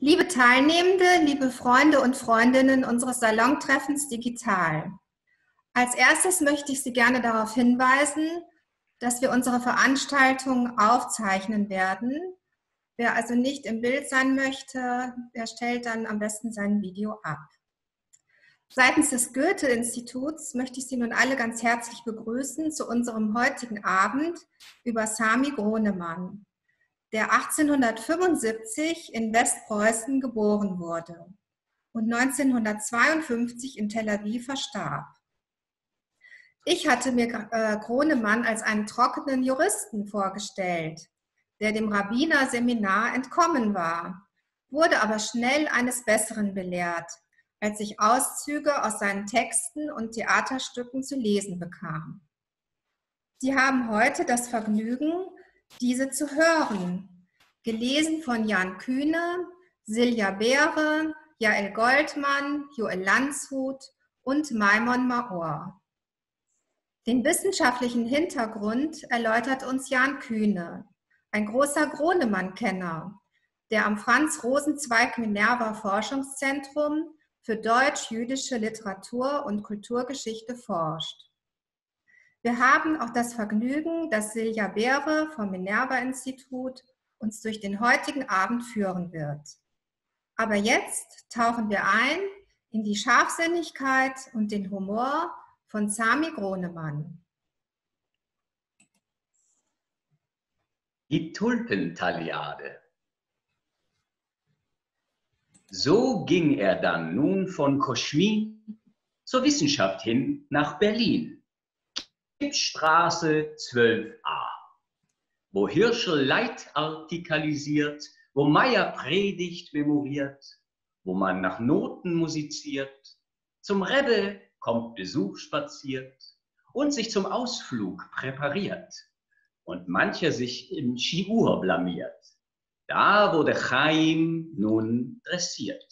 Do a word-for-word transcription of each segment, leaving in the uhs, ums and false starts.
Liebe Teilnehmende, liebe Freunde und Freundinnen unseres Salontreffens Digital. Als erstes möchte ich Sie gerne darauf hinweisen, dass wir unsere Veranstaltung aufzeichnen werden. Wer also nicht im Bild sein möchte, der stellt dann am besten sein Video ab. Seitens des Goethe-Instituts möchte ich Sie nun alle ganz herzlich begrüßen zu unserem heutigen Abend über Sami Gronemann, der achtzehnhundertfünfundsiebzig in Westpreußen geboren wurde und neunzehnhundertzweiundfünfzig in Tel Aviv verstarb. Ich hatte mir äh, Gronemann als einen trockenen Juristen vorgestellt, der dem Rabbinerseminar entkommen war, wurde aber schnell eines Besseren belehrt, als ich Auszüge aus seinen Texten und Theaterstücken zu lesen bekam. Sie haben heute das Vergnügen, diese zu hören, gelesen von Jan Kühne, Silja Beere, Jael Goldmann, Joel Landshut und Maimon Maor. Den wissenschaftlichen Hintergrund erläutert uns Jan Kühne, ein großer Gronemann-Kenner, der am Franz-Rosenzweig-Minerva-Forschungszentrum für deutsch-jüdische Literatur und Kulturgeschichte forscht. Wir haben auch das Vergnügen, dass Silja Beere vom Minerva-Institut uns durch den heutigen Abend führen wird. Aber jetzt tauchen wir ein in die Scharfsinnigkeit und den Humor von Sami Gronemann. Die Tulpentaliade. So ging er dann nun von Koschmin zur Wissenschaft hin nach Berlin. Straße zwölf a, wo Hirschel Leid artikalisiert, wo Meyer Predigt memoriert, wo man nach Noten musiziert, zum Rebbe kommt Besuch spaziert und sich zum Ausflug präpariert und mancher sich im Schiur blamiert. Da wurde Chaim nun dressiert.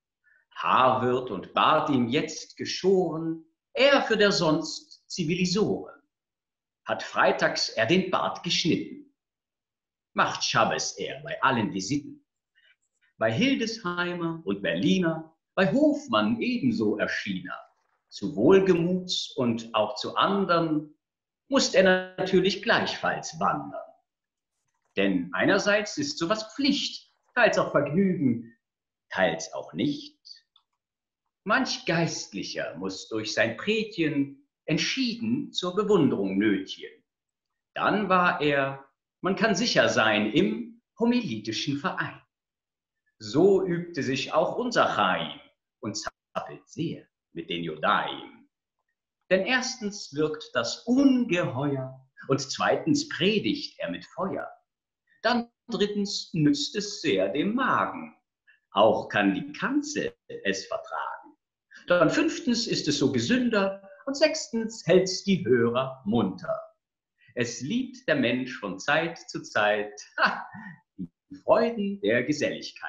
Haar wird und Bart ihm jetzt geschoren, er für der sonst Zivilisoren. Hat freitags er den Bart geschnitten. Macht Schabbes er bei allen Visiten. Bei Hildesheimer und Berliner, bei Hofmann ebenso erschien er. Zu Wohlgemuts und auch zu andern musste er natürlich gleichfalls wandern. Denn einerseits ist sowas Pflicht, teils auch Vergnügen, teils auch nicht. Manch Geistlicher muss durch sein Prätien entschieden zur Bewunderung nötigen. Dann war er, man kann sicher sein, im homiletischen Verein. So übte sich auch unser Chaim und zappelt sehr mit den Jodaim. Denn erstens wirkt das ungeheuer und zweitens predigt er mit Feuer. Dann drittens nützt es sehr dem Magen. Auch kann die Kanzel es vertragen. Dann fünftens ist es so gesünder und sechstens hält's die Hörer munter. Es liebt der Mensch von Zeit zu Zeit ha, die Freuden der Geselligkeit.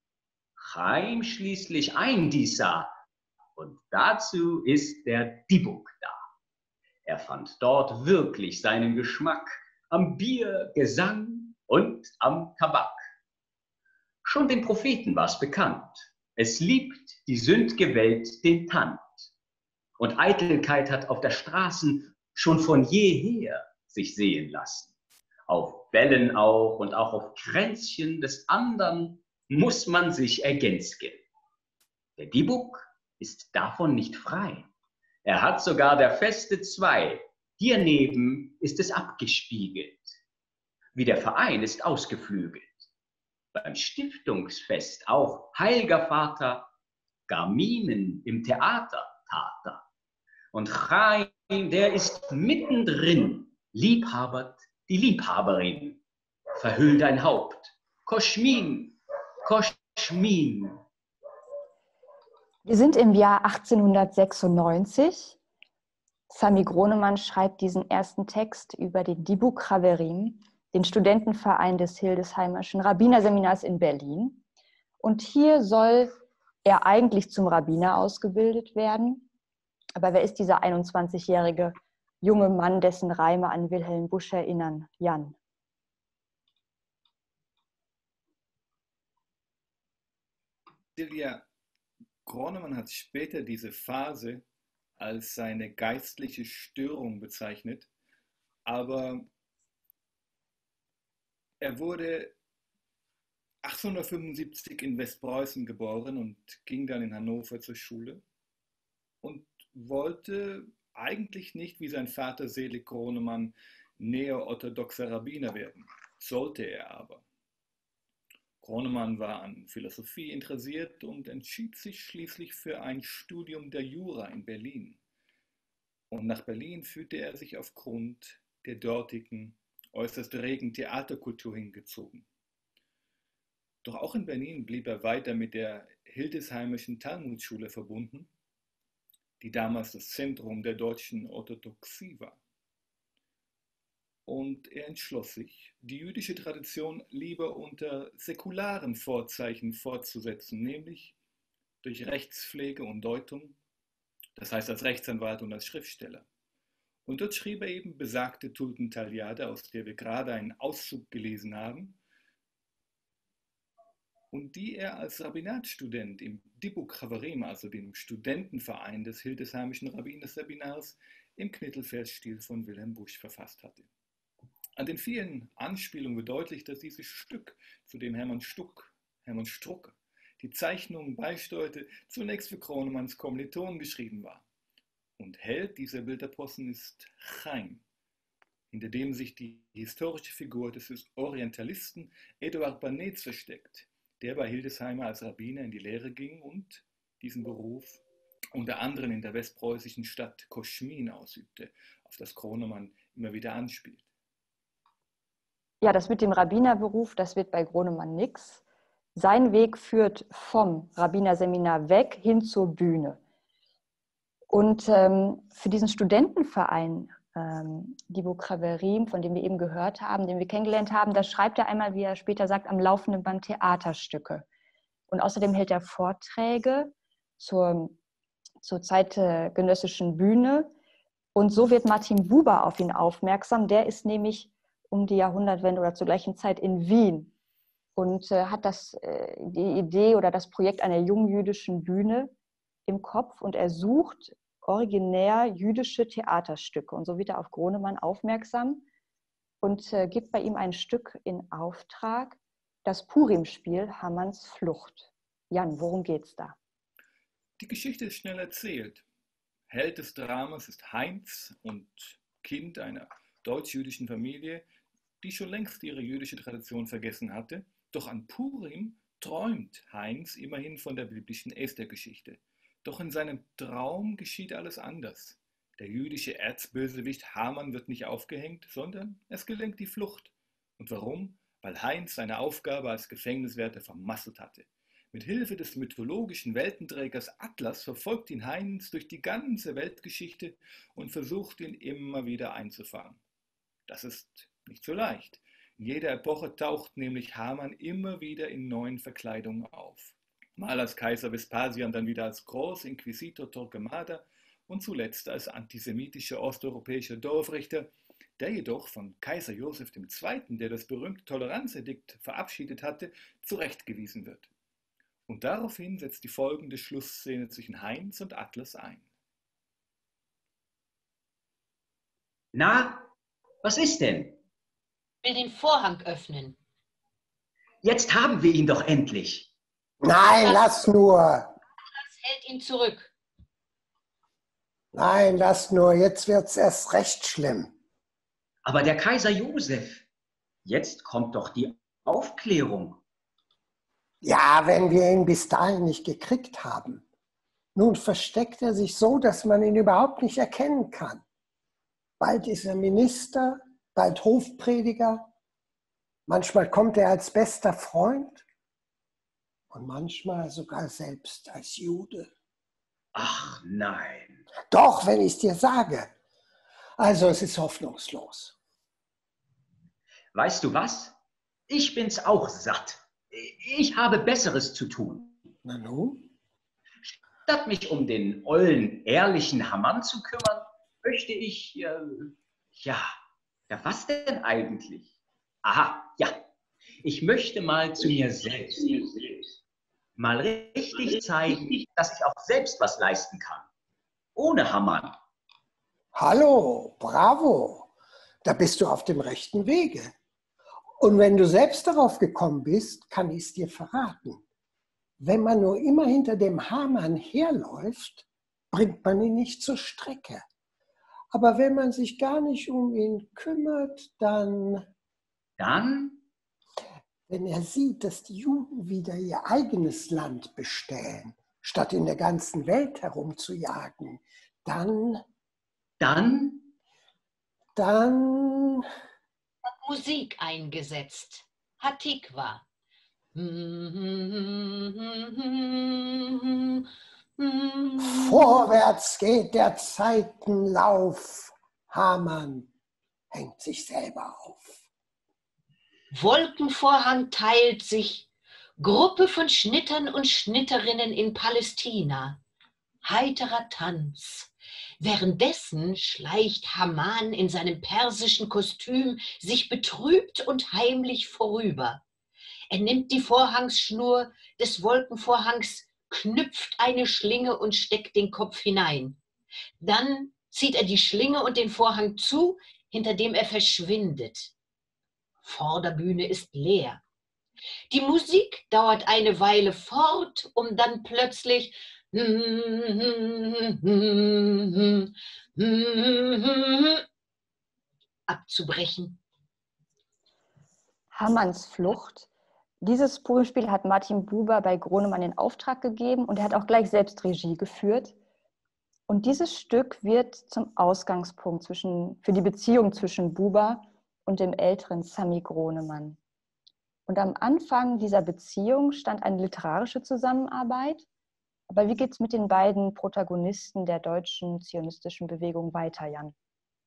Chaim schließlich ein dies sah, und dazu ist der Dibuk da. Er fand dort wirklich seinen Geschmack am Bier, Gesang und am Tabak. Schon den Propheten war's bekannt, es liebt die sünd'ge Welt den Tand. Und Eitelkeit hat auf der Straßen schon von jeher sich sehen lassen. Auf Bällen auch und auch auf Kränzchen des andern muss man sich ergänzgen. Der Dibuk ist davon nicht frei. Er hat sogar der Feste zwei. Hier neben ist es abgespiegelt. Wie der Verein ist ausgeflügelt. Beim Stiftungsfest auch heiliger Vater, gar Mimen im Theater tat er. Und Chaim, der ist mittendrin, liebhabert die Liebhaberin. Verhüll dein Haupt, Koschmin, Koschmin. Wir sind im Jahr achtzehnhundertsechsundneunzig. Sami Gronemann schreibt diesen ersten Text über den Dibuk Chaverim, den Studentenverein des Hildesheimerschen Rabbinerseminars in Berlin. Und hier soll er eigentlich zum Rabbiner ausgebildet werden. Aber wer ist dieser einundzwanzigjährige junge Mann, dessen Reime an Wilhelm Busch erinnern? Jan. Silja, Gronemann hat später diese Phase als seine geistliche Störung bezeichnet, aber er wurde achtzehnhundertfünfundsiebzig in Westpreußen geboren und ging dann in Hannover zur Schule und wollte eigentlich nicht, wie sein Vater Selig Gronemann, neo-orthodoxer Rabbiner werden. Sollte er aber. Gronemann war an Philosophie interessiert und entschied sich schließlich für ein Studium der Jura in Berlin. Und nach Berlin fühlte er sich aufgrund der dortigen, äußerst regen Theaterkultur hingezogen. Doch auch in Berlin blieb er weiter mit der Hildesheimischen Talmudschule verbunden, die damals das Zentrum der deutschen Orthodoxie war. Und er entschloss sich, die jüdische Tradition lieber unter säkularen Vorzeichen fortzusetzen, nämlich durch Rechtspflege und Deutung, das heißt als Rechtsanwalt und als Schriftsteller. Und dort schrieb er eben besagte Tulpen Taljade, aus der wir gerade einen Auszug gelesen haben, und die er als Rabbinatsstudent im Dibuk Havarim, also dem Studentenverein des Hildesheimischen Rabbinerseminars, im Knittelversstil von Wilhelm Busch verfasst hatte. An den vielen Anspielungen wird deutlich, dass dieses Stück, zu dem Hermann Stuck, Hermann Struck, die Zeichnungen beisteuerte, zunächst für Gronemanns Kommilitonen geschrieben war. Und Held dieser Bilderposten ist Chaim, hinter dem sich die historische Figur des Orientalisten Eduard Banetz versteckt, der bei Hildesheimer als Rabbiner in die Lehre ging und diesen Beruf unter anderem in der westpreußischen Stadt Koschmin ausübte, auf das Gronemann immer wieder anspielt. Ja, das mit dem Rabbinerberuf, das wird bei Gronemann nix. Sein Weg führt vom Rabbinerseminar weg hin zur Bühne. Und ähm, für diesen Studentenverein, ähm, Dibuk Havarim, von dem wir eben gehört haben, den wir kennengelernt haben, da schreibt er einmal, wie er später sagt, am laufenden Band Theaterstücke. Und außerdem hält er Vorträge zur, zur zeitgenössischen Bühne. Und so wird Martin Buber auf ihn aufmerksam. Der ist nämlich um die Jahrhundertwende oder zur gleichen Zeit in Wien und äh, hat das, äh, die Idee oder das Projekt einer jungjüdischen Bühne im Kopf und er sucht originär jüdische Theaterstücke. Und so wird er auf Gronemann aufmerksam und äh, gibt bei ihm ein Stück in Auftrag, das Purim-Spiel Hamanns Flucht. Jan, worum geht's da? Die Geschichte ist schnell erzählt. Held des Dramas ist Heinz und Kind einer deutsch-jüdischen Familie, die schon längst ihre jüdische Tradition vergessen hatte. Doch an Purim träumt Heinz immerhin von der biblischen Esther-Geschichte. Doch in seinem Traum geschieht alles anders. Der jüdische Erzbösewicht Haman wird nicht aufgehängt, sondern es gelingt die Flucht. Und warum? Weil Heinz seine Aufgabe als Gefängniswärter vermasselt hatte. Mit Hilfe des mythologischen Weltenträgers Atlas verfolgt ihn Heinz durch die ganze Weltgeschichte und versucht ihn immer wieder einzufangen. Das ist nicht so leicht. In jeder Epoche taucht nämlich Haman immer wieder in neuen Verkleidungen auf. Mal als Kaiser Vespasian, dann wieder als Großinquisitor Torquemada und zuletzt als antisemitischer osteuropäischer Dorfrichter, der jedoch von Kaiser Joseph der Zweite., der das berühmte Toleranzedikt verabschiedet hatte, zurechtgewiesen wird. Und daraufhin setzt die folgende Schlussszene zwischen Heinz und Atlas ein. Na, was ist denn? Ich will den Vorhang öffnen. Jetzt haben wir ihn doch endlich. Nein, lass nur. Atlas hält ihn zurück. Nein, lass nur. Jetzt wird's erst recht schlimm. Aber der Kaiser Joseph, jetzt kommt doch die Aufklärung. Ja, wenn wir ihn bis dahin nicht gekriegt haben. Nun versteckt er sich so, dass man ihn überhaupt nicht erkennen kann. Bald ist er Minister, bald Hofprediger. Manchmal kommt er als bester Freund und manchmal sogar selbst als Jude. Ach nein. Doch, wenn ich es dir sage. Also es ist hoffnungslos. Weißt du was? Ich bin's auch satt. Ich habe Besseres zu tun. Na nun? Statt mich um den ollen, ehrlichen Hamann zu kümmern, möchte ich, äh, ja, ja, was denn eigentlich? Aha, ja, ich möchte mal zu mir selbst. mal richtig zeigen, dass ich auch selbst was leisten kann. Ohne Hammern. Hallo, bravo. Da bist du auf dem rechten Wege. Und wenn du selbst darauf gekommen bist, kann ich es dir verraten. Wenn man nur immer hinter dem Hamann herläuft, bringt man ihn nicht zur Strecke. Aber wenn man sich gar nicht um ihn kümmert, dann... Dann? Wenn er sieht, dass die Juden wieder ihr eigenes Land bestellen, statt in der ganzen Welt herumzujagen, dann... Dann? Dann... Hat Musik eingesetzt. Hatikwa. Vorwärts geht der Zeitenlauf. Hamann hängt sich selber auf. Wolkenvorhang teilt sich. Gruppe von Schnittern und Schnitterinnen in Palästina. Heiterer Tanz. Währenddessen schleicht Haman in seinem persischen Kostüm sich betrübt und heimlich vorüber. Er nimmt die Vorhangsschnur des Wolkenvorhangs, knüpft eine Schlinge und steckt den Kopf hinein. Dann zieht er die Schlinge und den Vorhang zu, hinter dem er verschwindet. Vorderbühne ist leer. Die Musik dauert eine Weile fort, um dann plötzlich abzubrechen. Hamanns Flucht. Dieses Puppenspiel hat Martin Buber bei Gronemann in Auftrag gegeben und er hat auch gleich selbst Regie geführt. Und dieses Stück wird zum Ausgangspunkt zwischen, für die Beziehung zwischen Buber und dem älteren Sami Gronemann. Und am Anfang dieser Beziehung stand eine literarische Zusammenarbeit. Aber wie geht es mit den beiden Protagonisten der deutschen zionistischen Bewegung weiter, Jan?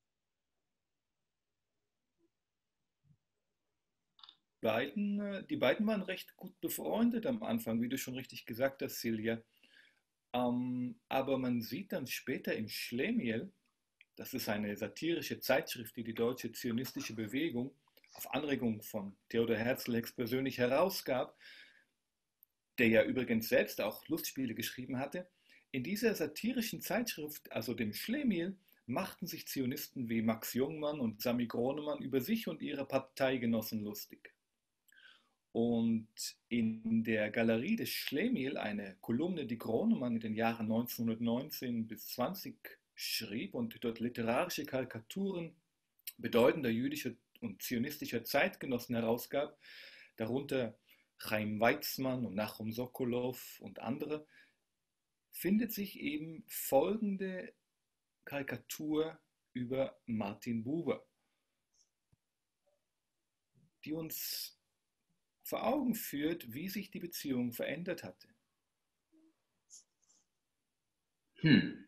Beiden, die beiden waren recht gut befreundet am Anfang, wie du schon richtig gesagt hast, Silja. Ähm, aber man sieht dann später im Schlemiel, das ist eine satirische Zeitschrift, die die deutsche zionistische Bewegung auf Anregung von Theodor Herzl höchstpersönlich herausgab, der ja übrigens selbst auch Lustspiele geschrieben hatte. In dieser satirischen Zeitschrift, also dem Schlemiel, machten sich Zionisten wie Max Jungmann und Sami Gronemann über sich und ihre Parteigenossen lustig. Und in der Galerie des Schlemiel, eine Kolumne, die Gronemann in den Jahren neunzehnhundertneunzehn bis zwanzig schrieb und dort literarische Karikaturen bedeutender jüdischer und zionistischer Zeitgenossen herausgab, darunter Chaim Weizmann und Nachum Sokolow und andere, findet sich eben folgende Karikatur über Martin Buber, die uns vor Augen führt, wie sich die Beziehung verändert hatte. Hm.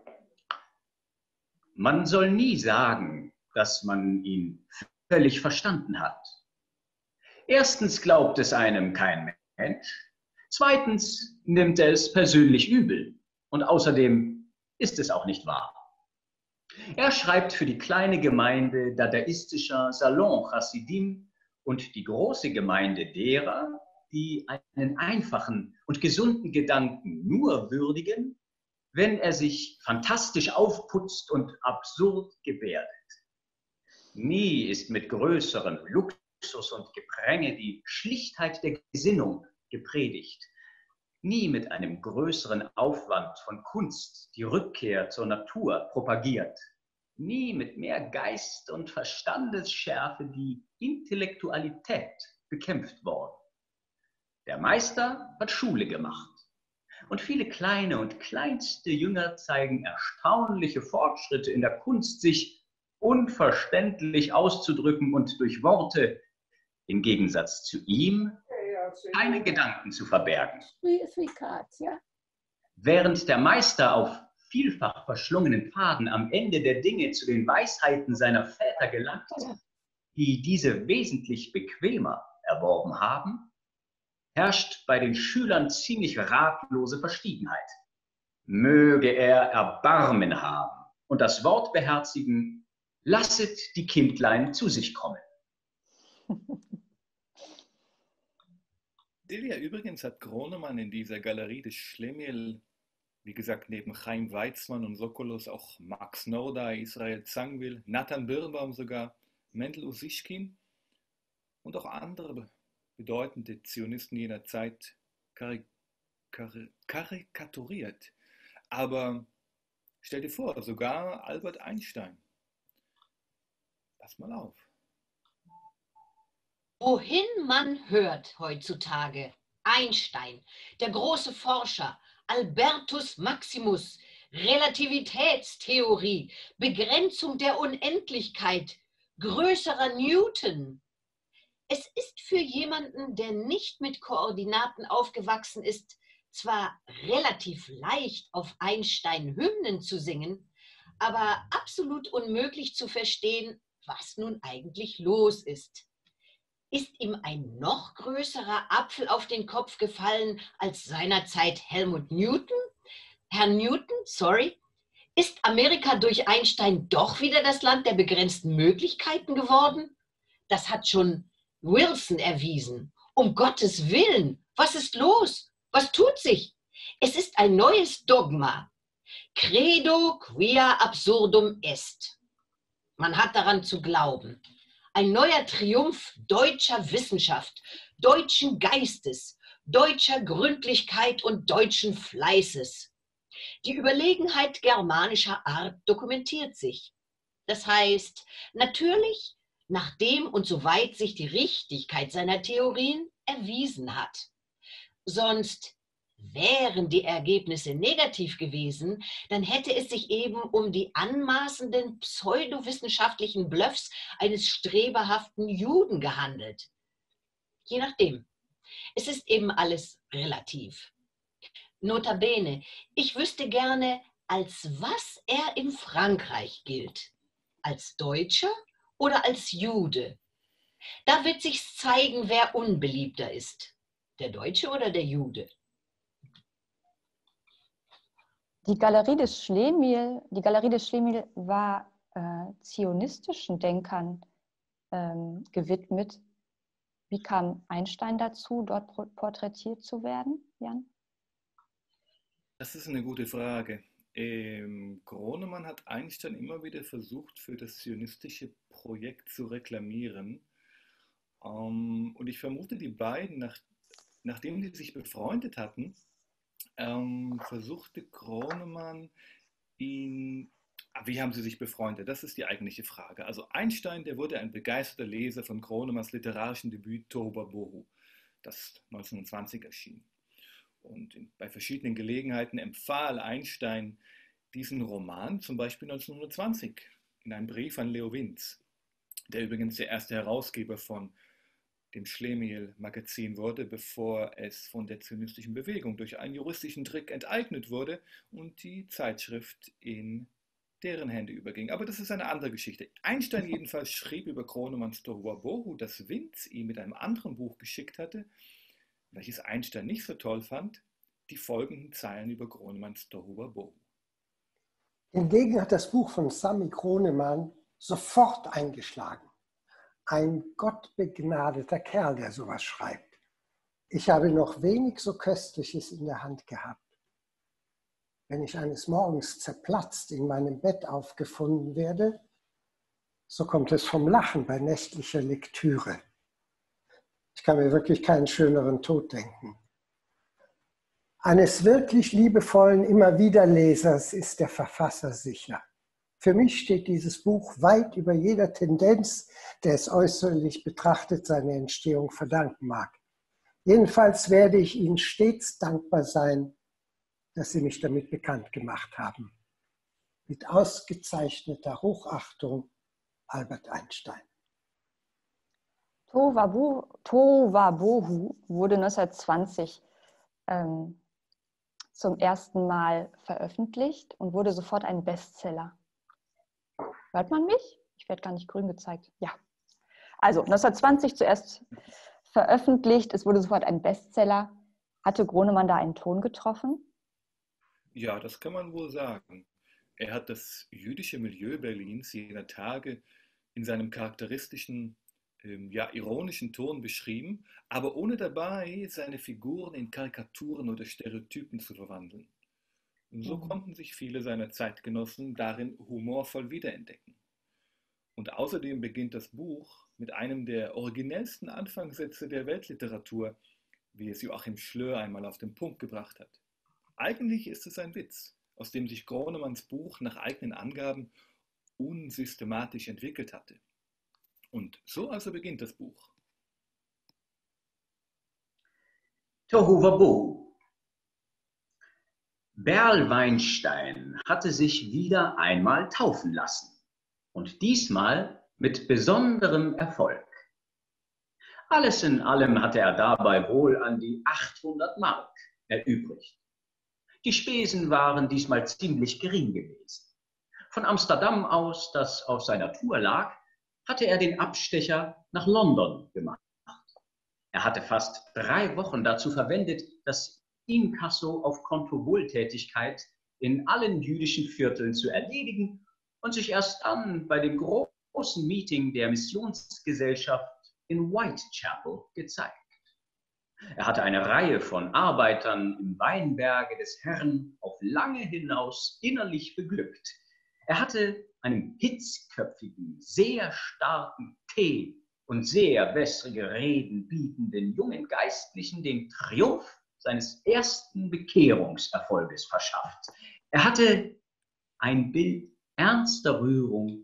Man soll nie sagen, dass man ihn völlig verstanden hat. Erstens glaubt es einem kein Mensch. Zweitens nimmt er es persönlich übel. Und außerdem ist es auch nicht wahr. Er schreibt für die kleine Gemeinde dadaistischer Salon Hasidim und die große Gemeinde derer, die einen einfachen und gesunden Gedanken nur würdigen, wenn er sich fantastisch aufputzt und absurd gebärdet. Nie ist mit größerem Luxus und Gepränge die Schlichtheit der Gesinnung gepredigt. Nie mit einem größeren Aufwand von Kunst die Rückkehr zur Natur propagiert. Nie mit mehr Geist und Verstandesschärfe die Intellektualität bekämpft worden. Der Meister hat Schule gemacht. Und viele kleine und kleinste Jünger zeigen erstaunliche Fortschritte in der Kunst, sich unverständlich auszudrücken und durch Worte, im Gegensatz zu ihm, keine Gedanken zu verbergen. Während der Meister auf vielfach verschlungenen Pfaden am Ende der Dinge zu den Weisheiten seiner Väter gelangt, die diese wesentlich bequemer erworben haben, herrscht bei den Schülern ziemlich ratlose Verschwiegenheit. Möge er Erbarmen haben und das Wort beherzigen, lasset die Kindlein zu sich kommen. Delia, übrigens hat Gronemann in dieser Galerie des Schlemiel, wie gesagt, neben Chaim Weizmann und Sokolos auch Max Nordau, Israel Zangwill, Nathan Birnbaum sogar, Mendel Ussishkin und auch andere bedeutende Zionisten jener Zeit karik karik karikaturiert. Aber stell dir vor, sogar Albert Einstein. Pass mal auf. Wohin man hört heutzutage, Einstein, der große Forscher, Albertus Maximus, Relativitätstheorie, Begrenzung der Unendlichkeit, größerer Newton. Es ist für jemanden, der nicht mit Koordinaten aufgewachsen ist, zwar relativ leicht auf Einstein Hymnen zu singen, aber absolut unmöglich zu verstehen, was nun eigentlich los ist. Ist ihm ein noch größerer Apfel auf den Kopf gefallen als seinerzeit Helmut Newton? Herr Newton, sorry, ist Amerika durch Einstein doch wieder das Land der begrenzten Möglichkeiten geworden? Das hat schon Wilson erwiesen. Um Gottes Willen, was ist los? Was tut sich? Es ist ein neues Dogma. Credo quia absurdum est. Man hat daran zu glauben. Ein neuer Triumph deutscher Wissenschaft, deutschen Geistes, deutscher Gründlichkeit und deutschen Fleißes. Die Überlegenheit germanischer Art dokumentiert sich. Das heißt, natürlich, nachdem und soweit sich die Richtigkeit seiner Theorien erwiesen hat. Sonst wären die Ergebnisse negativ gewesen, dann hätte es sich eben um die anmaßenden pseudowissenschaftlichen Bluffs eines streberhaften Juden gehandelt. Je nachdem. Es ist eben alles relativ. Notabene, ich wüsste gerne, als was er in Frankreich gilt. Als Deutscher oder als Jude? Da wird sich's zeigen, wer unbeliebter ist. Der Deutsche oder der Jude? Die Galerie des Schlemiel, die Galerie des Schlemiel war äh, zionistischen Denkern ähm, gewidmet. Wie kam Einstein dazu, dort porträtiert zu werden, Jan? Das ist eine gute Frage. Ähm, Gronemann hat Einstein immer wieder versucht, für das zionistische Projekt zu reklamieren. Ähm, und ich vermute, die beiden, nach, nachdem sie sich befreundet hatten, ähm, versuchte Gronemann ihn... Wie haben sie sich befreundet? Das ist die eigentliche Frage. Also Einstein, der wurde ein begeisterter Leser von Gronemanns literarischen Debüt Tohu Wabohu, das neunzehnhundertzwanzig erschien. Und bei verschiedenen Gelegenheiten empfahl Einstein diesen Roman, zum Beispiel neunzehnhundertzwanzig, in einem Brief an Leo Winz, der übrigens der erste Herausgeber von dem Schlemiel-Magazin wurde, bevor es von der zionistischen Bewegung durch einen juristischen Trick enteignet wurde und die Zeitschrift in deren Hände überging. Aber das ist eine andere Geschichte. Einstein jedenfalls schrieb über Gronemanns Tohu Wabohu, das Winz ihm mit einem anderen Buch geschickt hatte, welches Einstein nicht so toll fand, die folgenden Zeilen über Gronemanns Tohu Wabohu. Hingegen hat das Buch von Sami Gronemann sofort eingeschlagen. Ein gottbegnadeter Kerl, der sowas schreibt. Ich habe noch wenig so Köstliches in der Hand gehabt. Wenn ich eines Morgens zerplatzt in meinem Bett aufgefunden werde, so kommt es vom Lachen bei nächtlicher Lektüre. Ich kann mir wirklich keinen schöneren Tod denken. Eines wirklich liebevollen Immer-wieder-Lesers ist der Verfasser sicher. Für mich steht dieses Buch weit über jeder Tendenz, der es äußerlich betrachtet seine Entstehung verdanken mag. Jedenfalls werde ich Ihnen stets dankbar sein, dass Sie mich damit bekannt gemacht haben. Mit ausgezeichneter Hochachtung, Albert Einstein. Tohu Wabohu wurde neunzehnhundertzwanzig ähm, zum ersten Mal veröffentlicht und wurde sofort ein Bestseller. Hört man mich? Ich werde gar nicht grün gezeigt. Ja. Also neunzehnhundertzwanzig zuerst veröffentlicht, es wurde sofort ein Bestseller. Hatte Gronemann da einen Ton getroffen? Ja, das kann man wohl sagen. Er hat das jüdische Milieu Berlins jener Tage in seinem charakteristischen ähm, ja, ironischen Ton beschrieben, aber ohne dabei seine Figuren in Karikaturen oder Stereotypen zu verwandeln. Und so konnten sich viele seiner Zeitgenossen darin humorvoll wiederentdecken. Und außerdem beginnt das Buch mit einem der originellsten Anfangssätze der Weltliteratur, wie es Joachim Schlör einmal auf den Punkt gebracht hat. Eigentlich ist es ein Witz, aus dem sich Gronemanns Buch nach eigenen Angaben unsystematisch entwickelt hatte. Und so also beginnt das Buch. Tohu Wabohu. Berl Weinstein hatte sich wieder einmal taufen lassen. Und diesmal mit besonderem Erfolg. Alles in allem hatte er dabei wohl an die achthundert Mark erübrigt. Die Spesen waren diesmal ziemlich gering gewesen. Von Amsterdam aus, das auf seiner Tour lag, hatte er den Abstecher nach London gemacht. Er hatte fast drei Wochen dazu verwendet, das Inkasso auf Kontowohltätigkeit in allen jüdischen Vierteln zu erledigen und sich erst dann bei dem großen Meeting der Missionsgesellschaft in Whitechapel gezeigt. Er hatte eine Reihe von Arbeitern im Weinberge des Herrn auf lange hinaus innerlich beglückt. Er hatte einem hitzköpfigen, sehr starken Tee und sehr wässrige Reden bietenden jungen Geistlichen den Triumph seines ersten Bekehrungserfolges verschafft. Er hatte ein Bild ernster Rührung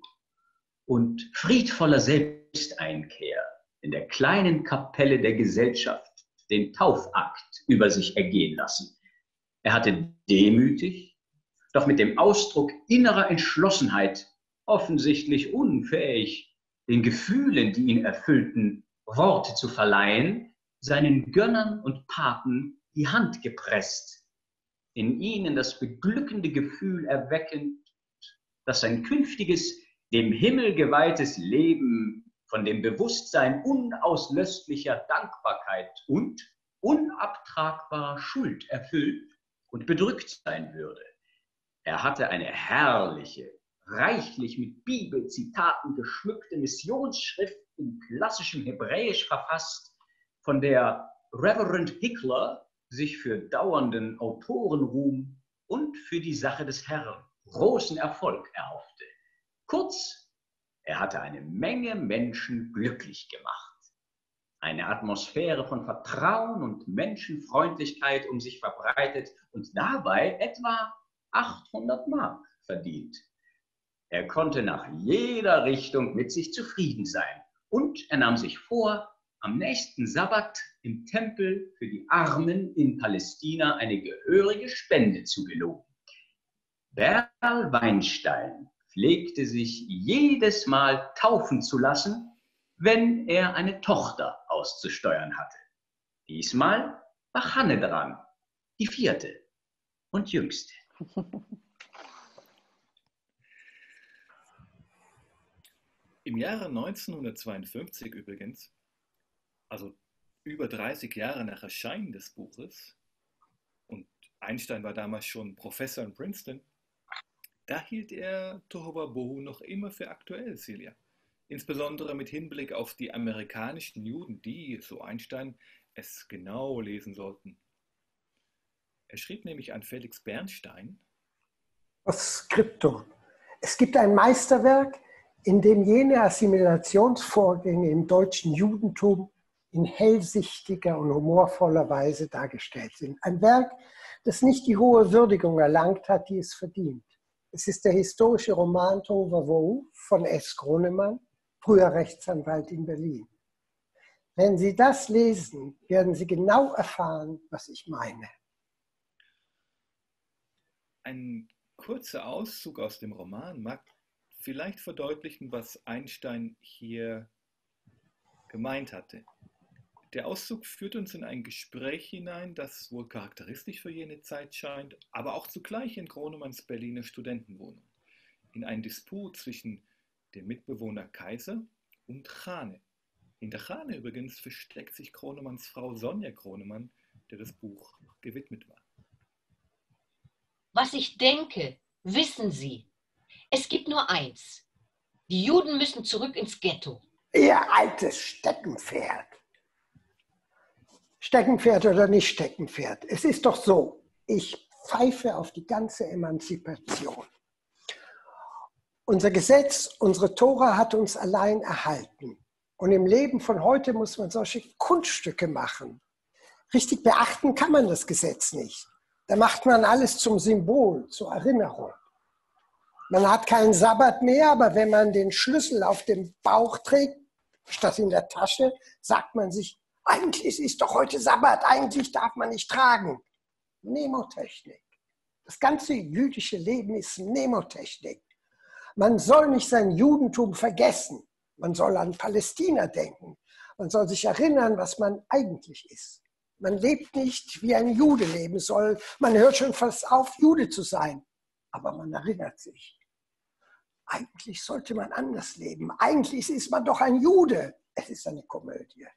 und friedvoller Selbsteinkehr in der kleinen Kapelle der Gesellschaft den Taufakt über sich ergehen lassen. Er hatte demütig, doch mit dem Ausdruck innerer Entschlossenheit, offensichtlich unfähig, den Gefühlen, die ihn erfüllten, Worte zu verleihen, seinen Gönnern und Paten die Hand gepresst, in ihnen das beglückende Gefühl erweckend, dass sein künftiges, dem Himmel geweihtes Leben von dem Bewusstsein unauslöschlicher Dankbarkeit und unabtragbarer Schuld erfüllt und bedrückt sein würde. Er hatte eine herrliche, reichlich mit Bibelzitaten geschmückte Missionsschrift in klassischem Hebräisch verfasst, von der Reverend Hickler sich für dauernden Autorenruhm und für die Sache des Herrn großen Erfolg erhoffte. Kurz, er hatte eine Menge Menschen glücklich gemacht. Eine Atmosphäre von Vertrauen und Menschenfreundlichkeit um sich verbreitet und dabei etwa achthundert Mark verdient. Er konnte nach jeder Richtung mit sich zufrieden sein und er nahm sich vor, am nächsten Sabbat im Tempel für die Armen in Palästina eine gehörige Spende zu geloben. Berl Weinstein pflegte sich jedes Mal taufen zu lassen, wenn er eine Tochter auszusteuern hatte. Diesmal war Hanne dran, die vierte und jüngste. Im Jahre neunzehnhundertzweiundfünfzig übrigens, also über dreißig Jahre nach Erscheinen des Buches, und Einstein war damals schon Professor in Princeton, da hielt er Tohu Wabohu noch immer für aktuell, Silja. Insbesondere mit Hinblick auf die amerikanischen Juden, die, so Einstein, es genau lesen sollten. Er schrieb nämlich an Felix Bernstein: Postskriptum. Es gibt ein Meisterwerk, in dem jene Assimilationsvorgänge im deutschen Judentum in hellsichtiger und humorvoller Weise dargestellt sind. Ein Werk, das nicht die hohe Würdigung erlangt hat, die es verdient. Es ist der historische Roman Tohu Wabohu von S. Gronemann, früher Rechtsanwalt in Berlin. Wenn Sie das lesen, werden Sie genau erfahren, was ich meine. Ein kurzer Auszug aus dem Roman mag vielleicht verdeutlichen, was Einstein hier gemeint hatte. Der Auszug führt uns in ein Gespräch hinein, das wohl charakteristisch für jene Zeit scheint, aber auch zugleich in Gronemanns Berliner Studentenwohnung. In einen Disput zwischen dem Mitbewohner Kaiser und Chane. Hinter Chane übrigens versteckt sich Gronemanns Frau Sonja Gronemann, der das Buch gewidmet war. Was ich denke, wissen Sie. Es gibt nur eins. Die Juden müssen zurück ins Ghetto. Ihr altes Steckenpferd. Steckenpferd oder nicht Steckenpferd. Es ist doch so, ich pfeife auf die ganze Emanzipation. Unser Gesetz, unsere Tora hat uns allein erhalten. Und im Leben von heute muss man solche Kunststücke machen. Richtig beachten kann man das Gesetz nicht. Da macht man alles zum Symbol, zur Erinnerung. Man hat keinen Sabbat mehr, aber wenn man den Schlüssel auf dem Bauch trägt, statt in der Tasche, sagt man sich, eigentlich ist doch heute Sabbat, eigentlich darf man nicht tragen. Mnemotechnik. Das ganze jüdische Leben ist Mnemotechnik. Man soll nicht sein Judentum vergessen. Man soll an Palästina denken. Man soll sich erinnern, was man eigentlich ist. Man lebt nicht, wie ein Jude leben soll. Man hört schon fast auf, Jude zu sein. Aber man erinnert sich. Eigentlich sollte man anders leben. Eigentlich ist man doch ein Jude. Es ist eine Komödie.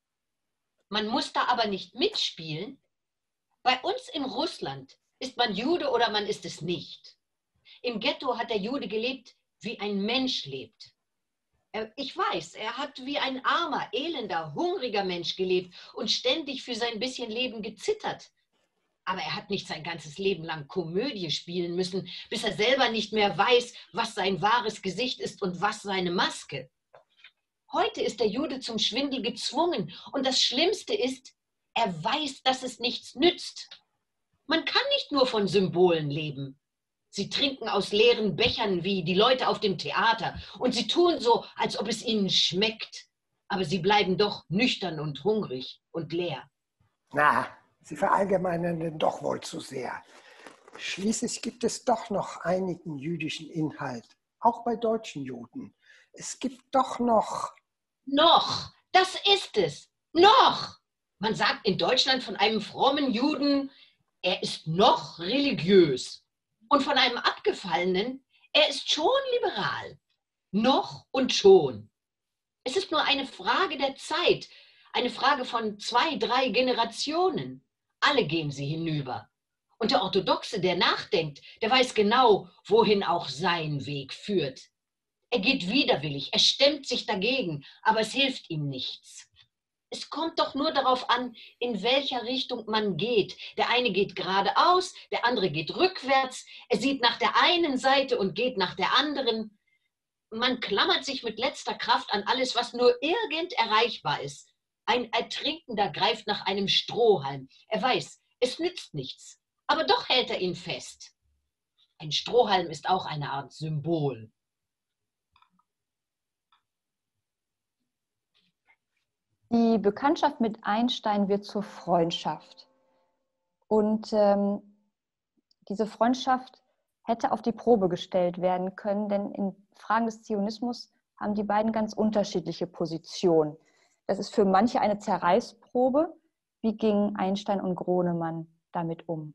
Man muss da aber nicht mitspielen. Bei uns in Russland ist man Jude oder man ist es nicht. Im Ghetto hat der Jude gelebt, wie ein Mensch lebt. Er, ich weiß, er hat wie ein armer, elender, hungriger Mensch gelebt und ständig für sein bisschen Leben gezittert. Aber er hat nicht sein ganzes Leben lang Komödie spielen müssen, bis er selber nicht mehr weiß, was sein wahres Gesicht ist und was seine Maske. Heute ist der Jude zum Schwindel gezwungen und das Schlimmste ist, er weiß, dass es nichts nützt. Man kann nicht nur von Symbolen leben. Sie trinken aus leeren Bechern wie die Leute auf dem Theater und sie tun so, als ob es ihnen schmeckt. Aber sie bleiben doch nüchtern und hungrig und leer. Na, Sie verallgemeinern denn doch wohl zu sehr. Schließlich gibt es doch noch einigen jüdischen Inhalt, auch bei deutschen Juden. Es gibt doch noch... Noch, das ist es, noch. Man sagt in Deutschland von einem frommen Juden, er ist noch religiös. Und von einem Abgefallenen, er ist schon liberal. Noch und schon. Es ist nur eine Frage der Zeit, eine Frage von zwei, drei Generationen. Alle gehen sie hinüber. Und der Orthodoxe, der nachdenkt, der weiß genau, wohin auch sein Weg führt. Er geht widerwillig, er stemmt sich dagegen, aber es hilft ihm nichts. Es kommt doch nur darauf an, in welcher Richtung man geht. Der eine geht geradeaus, der andere geht rückwärts. Er sieht nach der einen Seite und geht nach der anderen. Man klammert sich mit letzter Kraft an alles, was nur irgend erreichbar ist. Ein Ertrinkender greift nach einem Strohhalm. Er weiß, es nützt nichts, aber doch hält er ihn fest. Ein Strohhalm ist auch eine Art Symbol. Die Bekanntschaft mit Einstein wird zur Freundschaft. Und ähm, diese Freundschaft hätte auf die Probe gestellt werden können, denn in Fragen des Zionismus haben die beiden ganz unterschiedliche Positionen. Das ist für manche eine Zerreißprobe. Wie gingen Einstein und Gronemann damit um?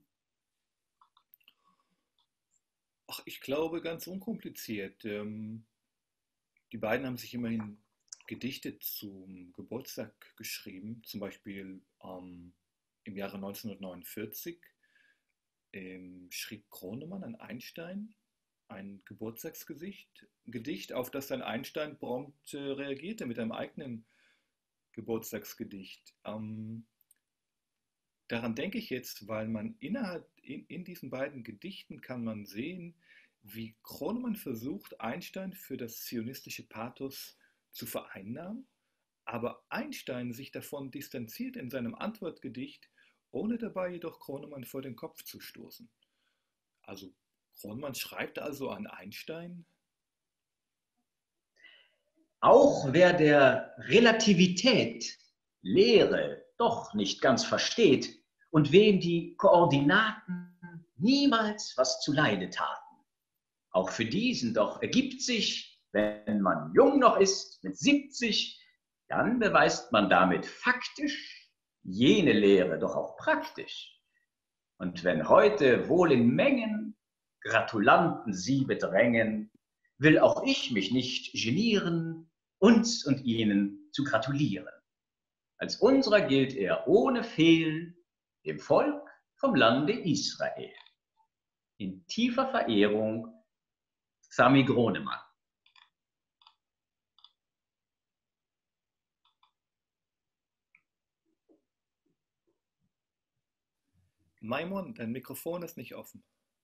Ach, ich glaube, ganz unkompliziert. Ähm, die beiden haben sich immerhin Gedichte zum Geburtstag geschrieben, zum Beispiel ähm, im Jahre neunzehnhundertneunundvierzig ähm, schrieb Gronemann an Einstein ein Geburtstagsgedicht, Gedicht, auf das dann Einstein prompt äh, reagierte mit einem eigenen Geburtstagsgedicht. Ähm, daran denke ich jetzt, weil man innerhalb in, in diesen beiden Gedichten kann man sehen, wie Gronemann versucht, Einstein für das zionistische Pathos zu vereinnahmen, aber Einstein sich davon distanziert in seinem Antwortgedicht, ohne dabei jedoch Gronemann vor den Kopf zu stoßen. Also Gronemann schreibt also an Einstein: Auch wer der Relativität, Lehre, doch nicht ganz versteht und wem die Koordinaten niemals was zuleide taten, auch für diesen doch ergibt sich, wenn man jung noch ist, mit siebzig, dann beweist man damit faktisch jene Lehre doch auch praktisch. Und wenn heute wohl in Mengen Gratulanten sie bedrängen, will auch ich mich nicht genieren, uns und ihnen zu gratulieren. Als unserer gilt er ohne Fehl dem Volk vom Lande Israel. In tiefer Verehrung, Sami Gronemann. Maimon, dein Mikrofon ist nicht offen.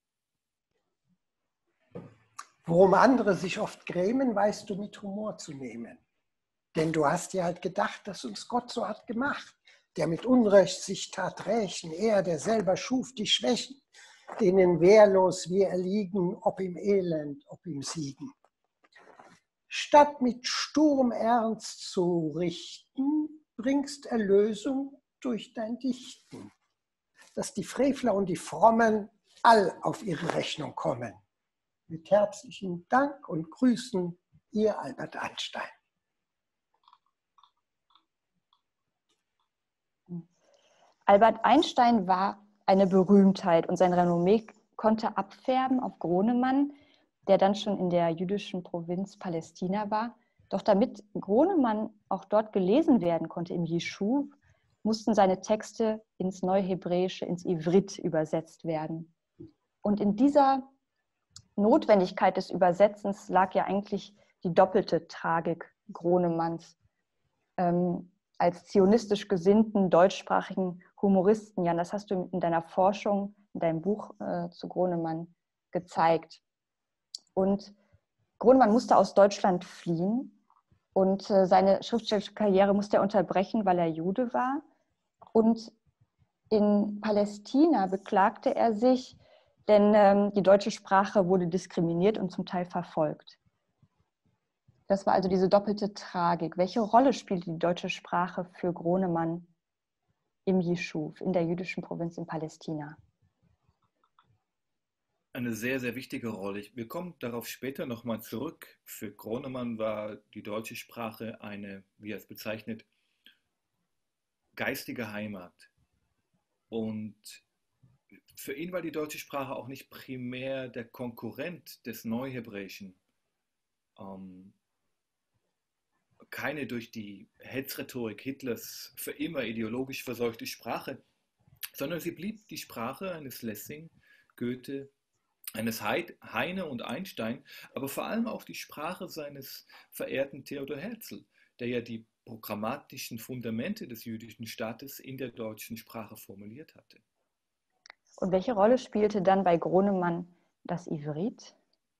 Worum andere sich oft grämen, weißt du mit Humor zu nehmen. Denn du hast dir halt gedacht, dass uns Gott so hat gemacht, der mit Unrecht sich tat rächen, er, der selber schuf die Schwächen, denen wehrlos wir erliegen, ob im Elend, ob im Siegen. Statt mit Sturmernst zu richten, bringst Erlösung durch dein Dichten, dass die Frevler und die Frommen all auf ihre Rechnung kommen. Mit herzlichem Dank und Grüßen, ihr Albert Einstein. Albert Einstein war eine Berühmtheit und sein Renommee konnte abfärben auf Gronemann, der dann schon in der jüdischen Provinz Palästina war. Doch damit Gronemann auch dort gelesen werden konnte im Jeschuv, mussten seine Texte ins Neuhebräische, ins Ivrit übersetzt werden. Und in dieser Notwendigkeit des Übersetzens lag ja eigentlich die doppelte Tragik Gronemanns. Ähm, als zionistisch gesinnten deutschsprachigen Humoristen, Jan, das hast du in deiner Forschung, in deinem Buch äh, zu Gronemann gezeigt. Und Gronemann musste aus Deutschland fliehen und äh, seine schriftstellerische Karriere musste er unterbrechen, weil er Jude war. Und in Palästina beklagte er sich, denn ähm, die deutsche Sprache wurde diskriminiert und zum Teil verfolgt. Das war also diese doppelte Tragik. Welche Rolle spielte die deutsche Sprache für Gronemann im Jeschuv, in der jüdischen Provinz in Palästina? Eine sehr, sehr wichtige Rolle. Wir kommen darauf später nochmal zurück. Für Gronemann war die deutsche Sprache eine, wie er es bezeichnet, geistige Heimat. Und für ihn war die deutsche Sprache auch nicht primär der Konkurrent des Neuhebräischen. Ähm, keine durch die Hetzrhetorik Hitlers für immer ideologisch verseuchte Sprache, sondern sie blieb die Sprache eines Lessing, Goethe, eines Heine und Einstein, aber vor allem auch die Sprache seines verehrten Theodor Herzl, der ja die programmatischen Fundamente des jüdischen Staates in der deutschen Sprache formuliert hatte. Und welche Rolle spielte dann bei Gronemann das Ivrit?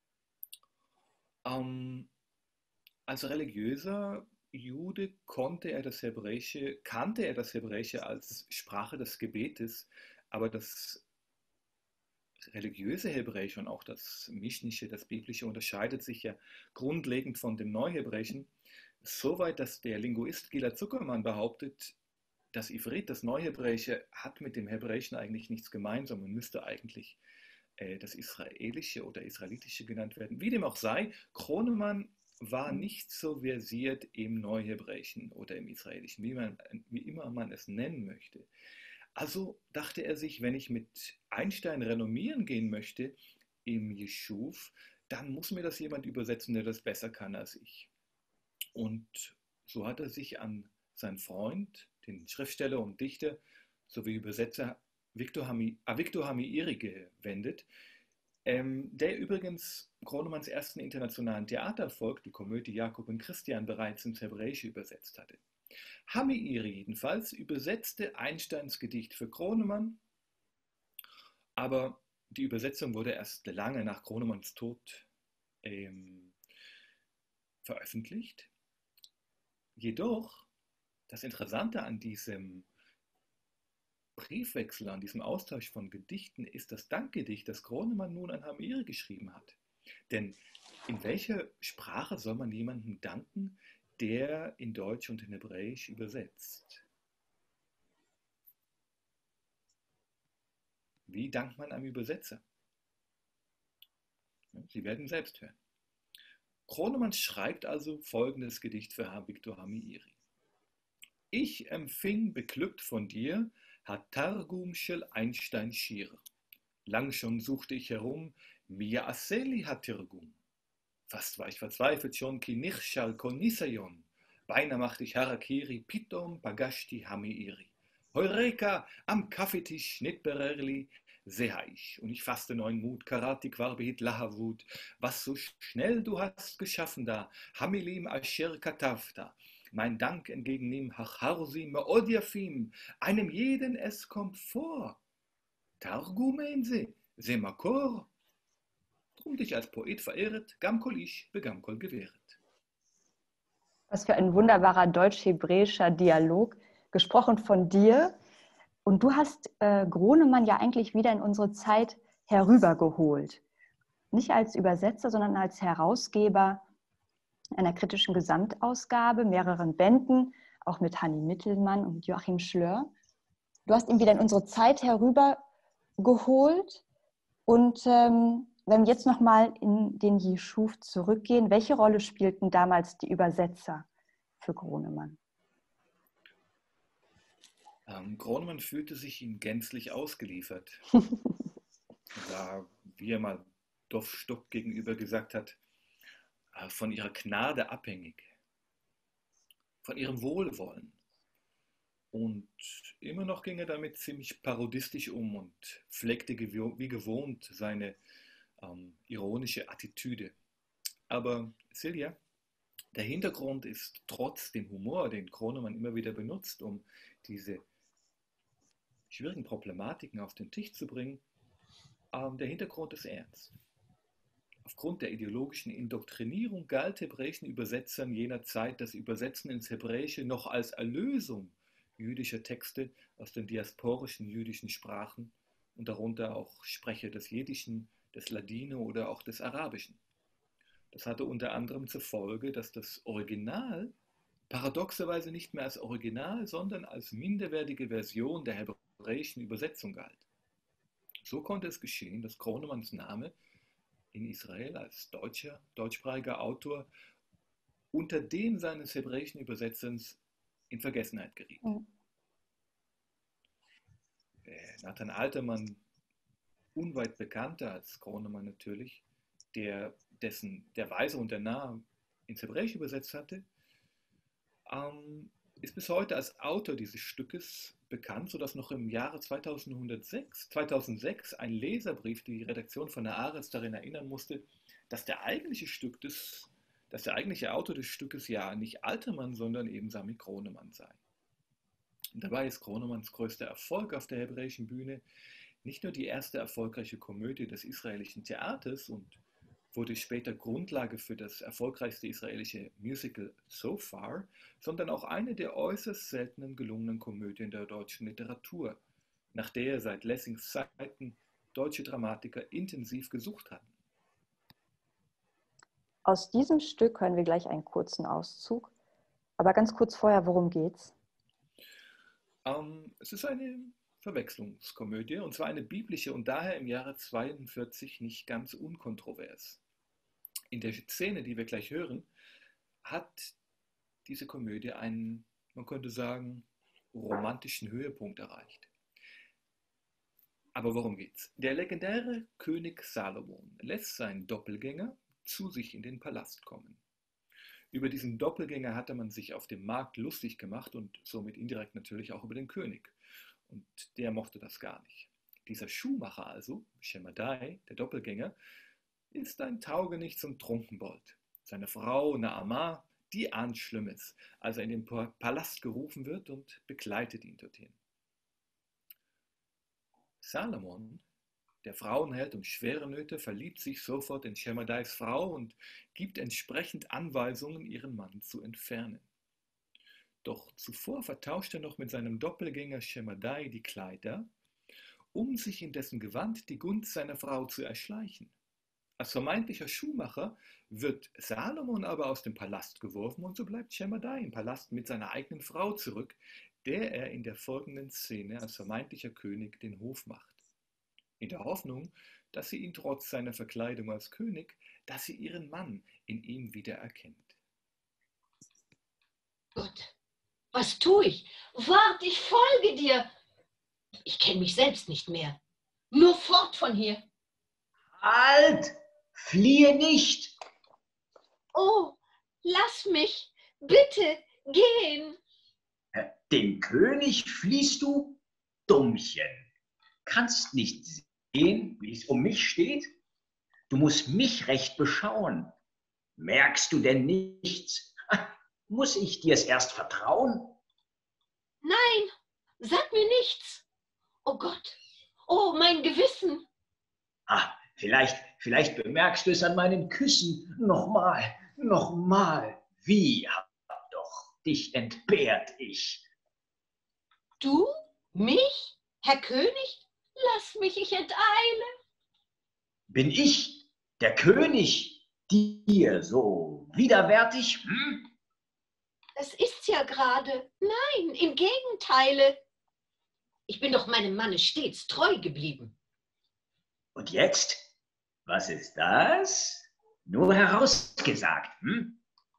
Ähm, als religiöser Jude konnte er das Hebräische, kannte er das Hebräische als Sprache des Gebetes, aber das religiöse Hebräische und auch das Mischnische, das Biblische, unterscheidet sich ja grundlegend von dem Neuhebräischen, soweit, dass der Linguist Gilad Zuckermann behauptet, das Ivrit, das Neuhebräische, hat mit dem Hebräischen eigentlich nichts gemeinsam und müsste eigentlich äh, das Israelische oder Israelitische genannt werden. Wie dem auch sei, Gronemann war nicht so versiert im Neuhebräischen oder im Israelischen, wie, man, wie immer man es nennen möchte. Also dachte er sich, wenn ich mit Einstein renommieren gehen möchte im Jeschuv, dann muss mir das jemand übersetzen, der das besser kann als ich. Und so hat er sich an seinen Freund, den Schriftsteller und Dichter sowie Übersetzer Victor Hami, Victor Hamiiri gewendet, ähm, der übrigens Gronemanns ersten internationalen Theatererfolg, die Komödie Jakob und Christian, bereits ins Hebräische übersetzt hatte. Hamiiri jedenfalls übersetzte Einsteins Gedicht für Gronemann, aber die Übersetzung wurde erst lange nach Gronemanns Tod ähm, veröffentlicht. Jedoch, das Interessante an diesem Briefwechsel, an diesem Austausch von Gedichten ist das Dankgedicht, das Gronemann nun an Hamiiri geschrieben hat. Denn in welcher Sprache soll man jemandem danken, der in Deutsch und in Hebräisch übersetzt? Wie dankt man einem Übersetzer? Sie werden selbst hören. Gronemann schreibt also folgendes Gedicht für Victor Hamiiri. Ich empfing beglückt von dir Hatargum shel Einstein Shir. Lang schon suchte ich herum, mir Aseli Hatirgum. Fast war ich verzweifelt schon, ki nichshal kon nisayon. Beinahe machte ich Harakiri, pitom pagashti Hamiiri. Heureka, am Kaffeetisch nitbererli, seha ich. Und ich fasste neuen Mut, karati quarbehit lahavut. Was so schnell du hast geschaffen da, Hamilim asher katavta. Mein Dank entgegennehm, hacharsi meod yafim. Einem jeden es kommt vor. Targumen se, se makor. Drum dich als Poet verehret, gamkol ish, begamkol gewehret. Was für ein wunderbarer deutsch-hebräischer Dialog, gesprochen von dir. Und du hast äh, Gronemann ja eigentlich wieder in unsere Zeit herübergeholt. Nicht als Übersetzer, sondern als Herausgeber einer kritischen Gesamtausgabe, mehreren Bänden, auch mit Hanni Mittelmann und Joachim Schlör. Du hast ihn wieder in unsere Zeit herübergeholt. Und ähm, wenn wir jetzt nochmal in den Jeschuv zurückgehen, welche Rolle spielten damals die Übersetzer für Gronemann? Ähm, Gronemann fühlte sich ihm gänzlich ausgeliefert. Da, wie er mal Dov Stock gegenüber gesagt hat, von ihrer Gnade abhängig, von ihrem Wohlwollen. Und immer noch ging er damit ziemlich parodistisch um und pflegte wie gewohnt seine ähm, ironische Attitüde. Aber Silja, der Hintergrund ist trotz dem Humor, den Gronemann immer wieder benutzt, um diese schwierigen Problematiken auf den Tisch zu bringen, ähm, der Hintergrund ist ernst. Aufgrund der ideologischen Indoktrinierung galt hebräischen Übersetzern jener Zeit das Übersetzen ins Hebräische noch als Erlösung jüdischer Texte aus den diasporischen jüdischen Sprachen und darunter auch Sprecher des Jiddischen, des Ladino oder auch des Arabischen. Das hatte unter anderem zur Folge, dass das Original paradoxerweise nicht mehr als Original, sondern als minderwertige Version der hebräischen Übersetzung galt. So konnte es geschehen, dass Gronemanns Name in Israel als deutscher, deutschsprachiger Autor unter dem seines hebräischen Übersetzens in Vergessenheit geriet. Mhm. Nathan Altermann, unweit bekannter als Gronemann natürlich, der dessen Der Weise und der Narr ins Hebräische übersetzt hatte, ähm, ist bis heute als Autor dieses Stückes bekannt, sodass noch im Jahre zweitausendsechs, zweitausendsechs ein Leserbrief die Redaktion von der Haaretz darin erinnern musste, dass der eigentliche Stück des, dass der eigentliche Autor des Stückes ja nicht Altermann, sondern eben Sami Gronemann sei. Und dabei ist Gronemanns größter Erfolg auf der hebräischen Bühne nicht nur die erste erfolgreiche Komödie des israelischen Theaters und wurde später Grundlage für das erfolgreichste israelische Musical So Far, sondern auch eine der äußerst seltenen gelungenen Komödien der deutschen Literatur, nach der seit Lessings Zeiten deutsche Dramatiker intensiv gesucht hatten. Aus diesem Stück hören wir gleich einen kurzen Auszug. Aber ganz kurz vorher, worum geht's? Ähm, es ist eine Verwechslungskomödie, und zwar eine biblische und daher im Jahre zweiundvierzig nicht ganz unkontrovers. In der Szene, die wir gleich hören, hat diese Komödie einen, man könnte sagen, romantischen Höhepunkt erreicht. Aber worum geht's? Der legendäre König Salomon lässt seinen Doppelgänger zu sich in den Palast kommen. Über diesen Doppelgänger hatte man sich auf dem Markt lustig gemacht und somit indirekt natürlich auch über den König. Und der mochte das gar nicht. Dieser Schuhmacher also, Shemmadai, der Doppelgänger, ist ein Taugenichts und Trunkenbold. Seine Frau Naama, die ahnt Schlimmes, als er in den Palast gerufen wird und begleitet ihn dorthin. Salomon, der Frauenheld und schwere Nöte, verliebt sich sofort in Shemmadais Frau und gibt entsprechend Anweisungen, ihren Mann zu entfernen. Doch zuvor vertauscht er noch mit seinem Doppelgänger Shemmadai die Kleider, um sich in dessen Gewand die Gunst seiner Frau zu erschleichen. Als vermeintlicher Schuhmacher wird Salomon aber aus dem Palast geworfen und so bleibt Shemmadai im Palast mit seiner eigenen Frau zurück, der er in der folgenden Szene als vermeintlicher König den Hof macht. In der Hoffnung, dass sie ihn trotz seiner Verkleidung als König, dass sie ihren Mann in ihm wieder erkennt. Gott, was tue ich? Wart, ich folge dir. Ich kenne mich selbst nicht mehr. Nur fort von hier. Halt! Fliehe nicht! Oh, lass mich, bitte gehen. Dem König fliehst du? Dummchen. Kannst nicht sehen, wie es um mich steht? Du musst mich recht beschauen. Merkst du denn nichts? Muss ich dir es erst vertrauen? Nein, sag mir nichts. Oh Gott, Oh, mein Gewissen. Ah, vielleicht, vielleicht bemerkst du es an meinen Küssen. Nochmal, nochmal. Wie hab doch dich entbehrt ich. Du? Mich? Herr König? Lass mich, ich enteile. Bin ich, der König, dir so widerwärtig? Hm? Das ist's ja gerade. Nein, im Gegenteile. Ich bin doch meinem Manne stets treu geblieben. Und jetzt? Was ist das? Nur herausgesagt, hm?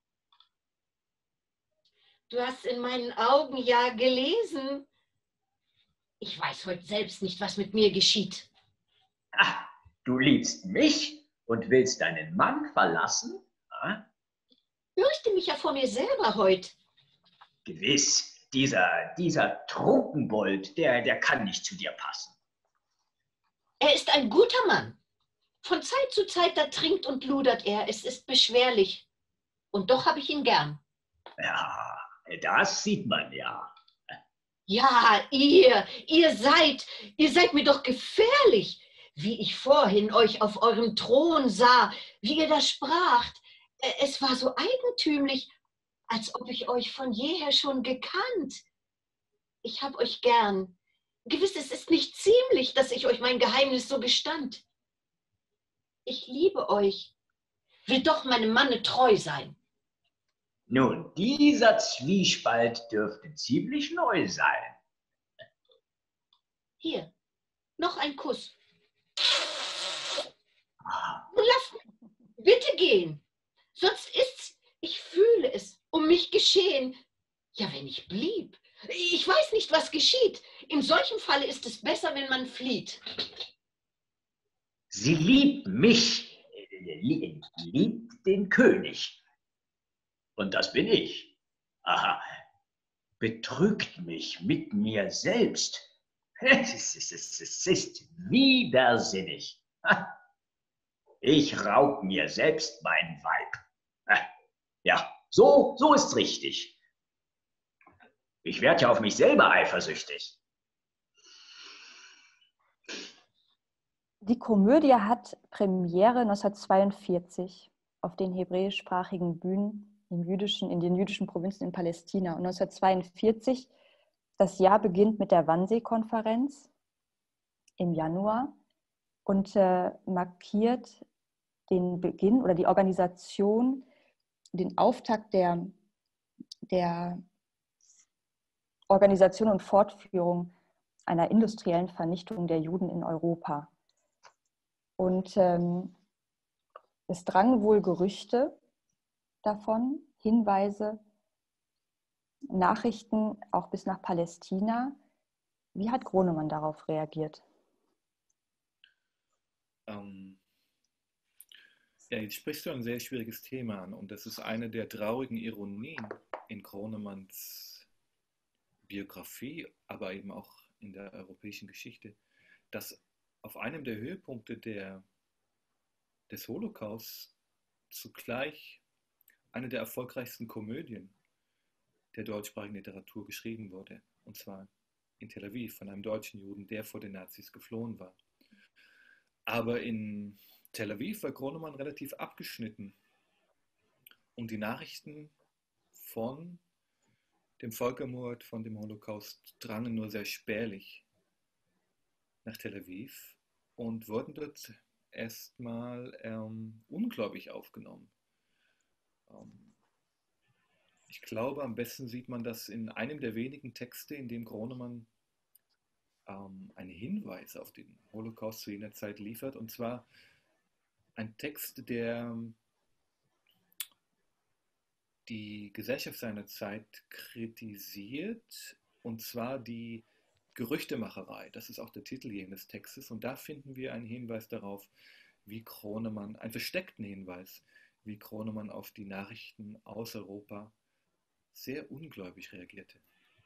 Du hast in meinen Augen ja gelesen. Ich weiß heute selbst nicht, was mit mir geschieht. Ach, du liebst mich und willst deinen Mann verlassen? Ah? Fürchte mich ja vor mir selber heut. Gewiss, dieser, dieser Trunkenbold, der, der kann nicht zu dir passen. Er ist ein guter Mann. Von Zeit zu Zeit, da trinkt und ludert er. Es ist beschwerlich. Und doch habe ich ihn gern. Ja, das sieht man ja. Ja, ihr, ihr seid, ihr seid mir doch gefährlich. Wie ich vorhin euch auf eurem Thron sah, wie ihr da spracht. Es war so eigentümlich, als ob ich euch von jeher schon gekannt. Ich hab euch gern. Gewiss, es ist nicht ziemlich, dass ich euch mein Geheimnis so gestand. Ich liebe euch, will doch meinem Manne treu sein. Nun, dieser Zwiespalt dürfte ziemlich neu sein. Hier, noch ein Kuss. Ah, Nun lasst bitte gehen, sonst ist's, ich fühle es, um mich geschehen. Ja, wenn ich blieb, ich weiß nicht, was geschieht. In solchem Falle ist es besser, wenn man flieht. sie liebt mich, äh, liebt den König. Und das bin ich. Aha, betrügt mich mit mir selbst. Es ist, es ist, es ist widersinnig. Ich raub mir selbst mein Weib. Ja, so, so ist's richtig. Ich werde ja auf mich selber eifersüchtig. Die Komödie hat Premiere neunzehnhundertzweiundvierzig auf den hebräischsprachigen Bühnen im jüdischen, in den jüdischen Provinzen in Palästina. Und neunzehnhundertzweiundvierzig, das Jahr beginnt mit der Wannsee-Konferenz im Januar und äh, markiert den Beginn oder die Organisation, den Auftakt der, der Organisation und Fortführung einer industriellen Vernichtung der Juden in Europa. Und ähm, es drangen wohl Gerüchte davon, Hinweise, Nachrichten auch bis nach Palästina. Wie hat Gronemann darauf reagiert? Ähm, ja, jetzt sprichst du ein sehr schwieriges Thema an und das ist eine der traurigen Ironien in Gronemanns Biografie, aber eben auch in der europäischen Geschichte, dass auf einem der Höhepunkte der, des Holocaust zugleich eine der erfolgreichsten Komödien der deutschsprachigen Literatur geschrieben wurde, und zwar in Tel Aviv von einem deutschen Juden, der vor den Nazis geflohen war. Aber in Tel Aviv war Gronemann relativ abgeschnitten und die Nachrichten von dem Völkermord, von dem Holocaust drangen nur sehr spärlich nach Tel Aviv und wurden dort erstmal ähm, ungläubig aufgenommen. Ähm, ich glaube, am besten sieht man das in einem der wenigen Texte, in dem Gronemann ähm, einen Hinweis auf den Holocaust zu jener Zeit liefert, und zwar ein Text, der die Gesellschaft seiner Zeit kritisiert, und zwar die Gerüchtemacherei. Das ist auch der Titel jenes Textes, und da finden wir einen Hinweis darauf, wie Gronemann, einen versteckten Hinweis, wie Gronemann auf die Nachrichten aus Europa sehr ungläubig reagierte.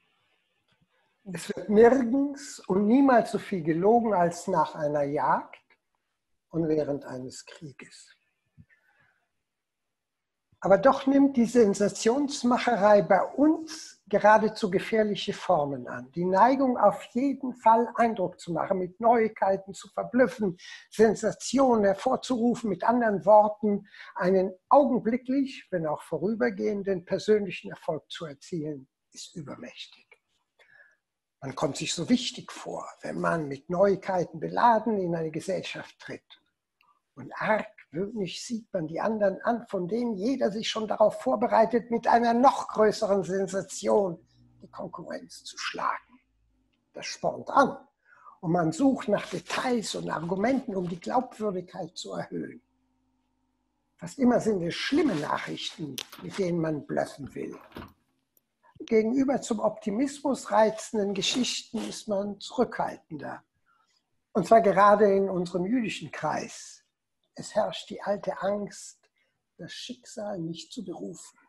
Es wird nirgends und niemals so viel gelogen als nach einer Jagd und während eines Krieges. Aber doch nimmt die Sensationsmacherei bei uns geradezu gefährliche Formen an. Die Neigung, auf jeden Fall Eindruck zu machen, mit Neuigkeiten zu verblüffen, Sensationen hervorzurufen, mit anderen Worten, einen augenblicklich, wenn auch vorübergehenden persönlichen Erfolg zu erzielen, ist übermächtig. Man kommt sich so wichtig vor, wenn man mit Neuigkeiten beladen in eine Gesellschaft tritt. Und argwöhnisch sieht man die anderen an, von denen jeder sich schon darauf vorbereitet, mit einer noch größeren Sensation die Konkurrenz zu schlagen. Das spornt an und man sucht nach Details und Argumenten, um die Glaubwürdigkeit zu erhöhen. Fast immer sind es schlimme Nachrichten, mit denen man bluffen will. Gegenüber zum Optimismus reizenden Geschichten ist man zurückhaltender. Und zwar gerade in unserem jüdischen Kreis. Es herrscht die alte Angst, das Schicksal nicht zu berufen.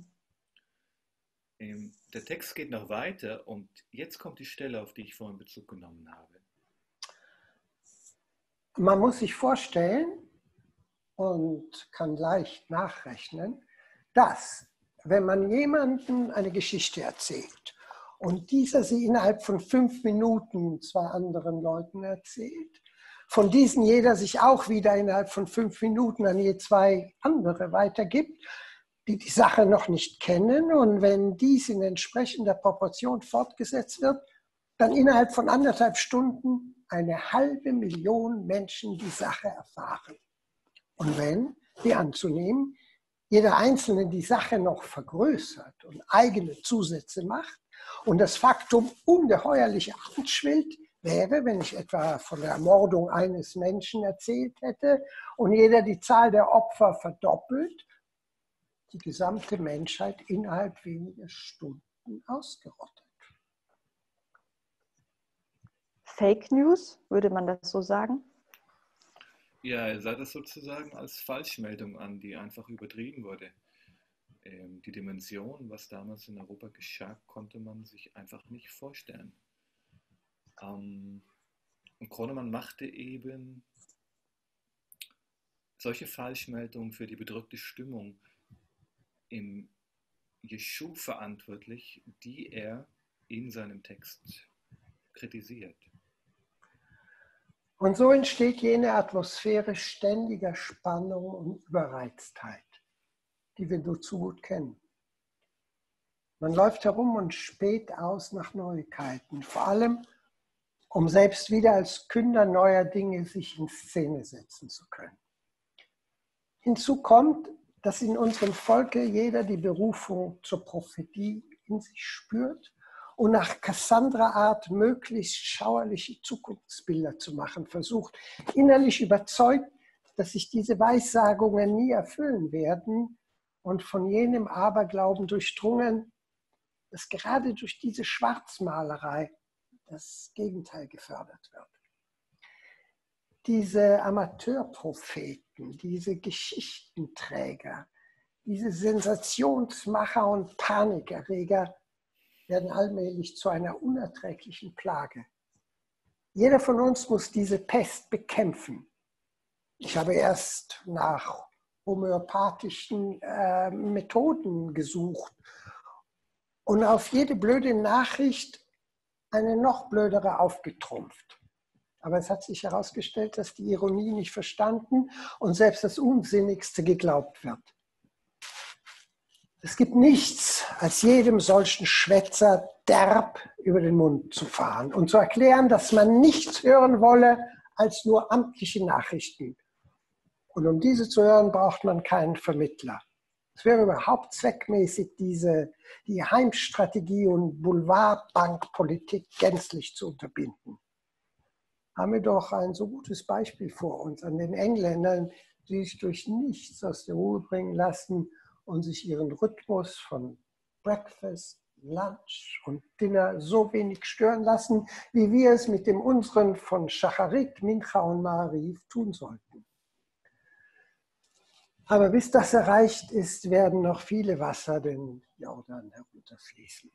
Der Text geht noch weiter und jetzt kommt die Stelle, auf die ich vorhin Bezug genommen habe. Man muss sich vorstellen und kann leicht nachrechnen, dass, wenn man jemandem eine Geschichte erzählt und dieser sie innerhalb von fünf Minuten zwei anderen Leuten erzählt, von diesen jeder sich auch wieder innerhalb von fünf Minuten an je zwei andere weitergibt, die die Sache noch nicht kennen. Und wenn dies in entsprechender Proportion fortgesetzt wird, dann innerhalb von anderthalb Stunden eine halbe Million Menschen die Sache erfahren. Und wenn, wie anzunehmen, jeder Einzelne die Sache noch vergrößert und eigene Zusätze macht und das Faktum ungeheuerlich anschwillt, wäre, wenn ich etwa von der Ermordung eines Menschen erzählt hätte und jeder die Zahl der Opfer verdoppelt, die gesamte Menschheit innerhalb weniger Stunden ausgerottet. Fake News, würde man das so sagen? Ja, er sah das sozusagen als Falschmeldung an, die einfach übertrieben wurde. Ähm, die Dimension, was damals in Europa geschah, konnte man sich einfach nicht vorstellen. Ähm, und Gronemann machte eben solche Falschmeldungen für die bedrückte Stimmung im Jeschu verantwortlich, die er in seinem Text kritisiert. Und so entsteht jene Atmosphäre ständiger Spannung und Überreiztheit, die wir nur zu gut kennen. Man läuft herum und späht aus nach Neuigkeiten, vor allem um selbst wieder als Künder neuer Dinge sich in Szene setzen zu können. Hinzu kommt, dass in unserem Volke jeder die Berufung zur Prophetie in sich spürt und nach Cassandra-Art möglichst schauerliche Zukunftsbilder zu machen versucht, innerlich überzeugt, dass sich diese Weissagungen nie erfüllen werden und von jenem Aberglauben durchdrungen, dass gerade durch diese Schwarzmalerei das Gegenteil gefördert wird. Diese Amateurpropheten, diese Geschichtenträger, diese Sensationsmacher und Panikerreger werden allmählich zu einer unerträglichen Plage. Jeder von uns muss diese Pest bekämpfen. Ich habe erst nach homöopathischen äh, Methoden gesucht und auf jede blöde Nachricht eine noch blödere aufgetrumpft. Aber es hat sich herausgestellt, dass die Ironie nicht verstanden und selbst das Unsinnigste geglaubt wird. Es gibt nichts, als jedem solchen Schwätzer derb über den Mund zu fahren und zu erklären, dass man nichts hören wolle als nur amtliche Nachrichten. Und um diese zu hören, braucht man keinen Vermittler. Es wäre überhaupt zweckmäßig, diese, die Heimstrategie und Boulevardbankpolitik gänzlich zu unterbinden. Haben wir doch ein so gutes Beispiel vor uns an den Engländern, die sich durch nichts aus der Ruhe bringen lassen und sich ihren Rhythmus von Breakfast, Lunch und Dinner so wenig stören lassen, wie wir es mit dem unseren von Shacharit, Mincha und Ma'ariv tun sollten. Aber bis das erreicht ist, werden noch viele Wasser den Jordan herunterfließen.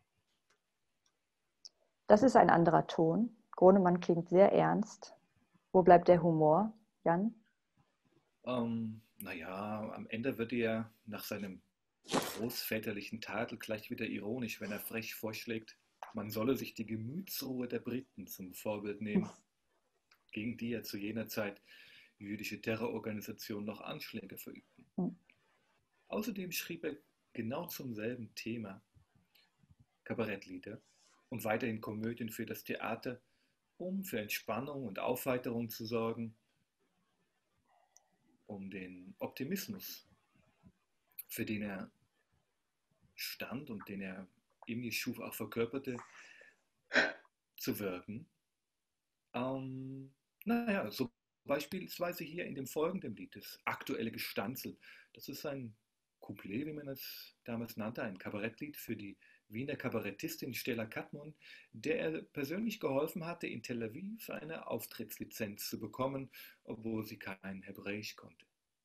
Das ist ein anderer Ton. Gronemann klingt sehr ernst. Wo bleibt der Humor, Jan? Ähm, naja, am Ende wird er nach seinem großväterlichen Tadel gleich wieder ironisch, wenn er frech vorschlägt, man solle sich die Gemütsruhe der Briten zum Vorbild nehmen, gegen die er zu jener Zeit jüdische Terrororganisationen noch Anschläge verübten. Außerdem schrieb er genau zum selben Thema Kabarettlieder und weiterhin Komödien für das Theater, um für Entspannung und Aufheiterung zu sorgen, um den Optimismus, für den er stand und den er im Jeschuv auch verkörperte, zu wirken. Ähm, naja, so beispielsweise hier in dem folgenden Lied, das aktuelle Gestanzel. Das ist ein Couplet, wie man es damals nannte, ein Kabarettlied für die Wiener Kabarettistin Stella Kadmon, der er persönlich geholfen hatte, in Tel Aviv eine Auftrittslizenz zu bekommen, obwohl sie kein Hebräisch konnte.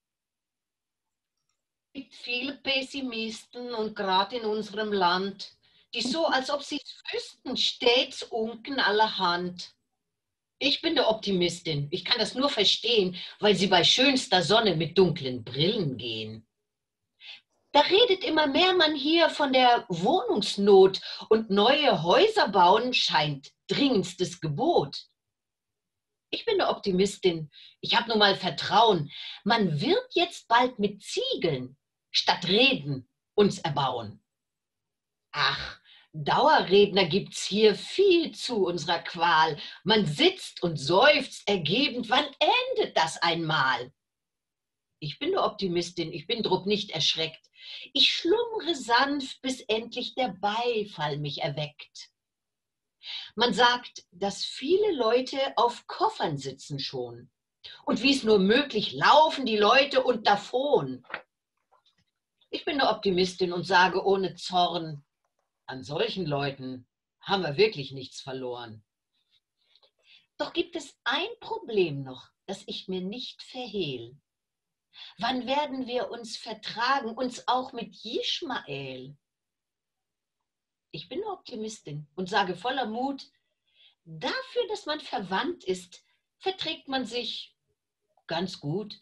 Es gibt viele Pessimisten und gerade in unserem Land, die so, als ob sie es wüssten, stets unken allerhand. Ich bin der Optimistin. Ich kann das nur verstehen, weil sie bei schönster Sonne mit dunklen Brillen gehen. Da redet immer mehr man hier von der Wohnungsnot und neue Häuser bauen scheint dringendstes Gebot. Ich bin eine Optimistin. Ich habe nun mal Vertrauen. Man wird jetzt bald mit Ziegeln statt Reden uns erbauen. Ach, Dauerredner gibt's hier viel zu unserer Qual. Man sitzt und seufzt ergebend. Wann endet das einmal? Ich bin eine Optimistin. Ich bin drum nicht erschreckt. Ich schlummre sanft, bis endlich der Beifall mich erweckt. Man sagt, dass viele Leute auf Koffern sitzen schon. Und wie es nur möglich, laufen die Leute und davon. Ich bin eine Optimistin und sage ohne Zorn, an solchen Leuten haben wir wirklich nichts verloren. Doch gibt es ein Problem noch, das ich mir nicht verhehl. Wann werden wir uns vertragen, uns auch mit Jischmael? Ich bin eine Optimistin und sage voller Mut, dafür, dass man verwandt ist, verträgt man sich ganz gut.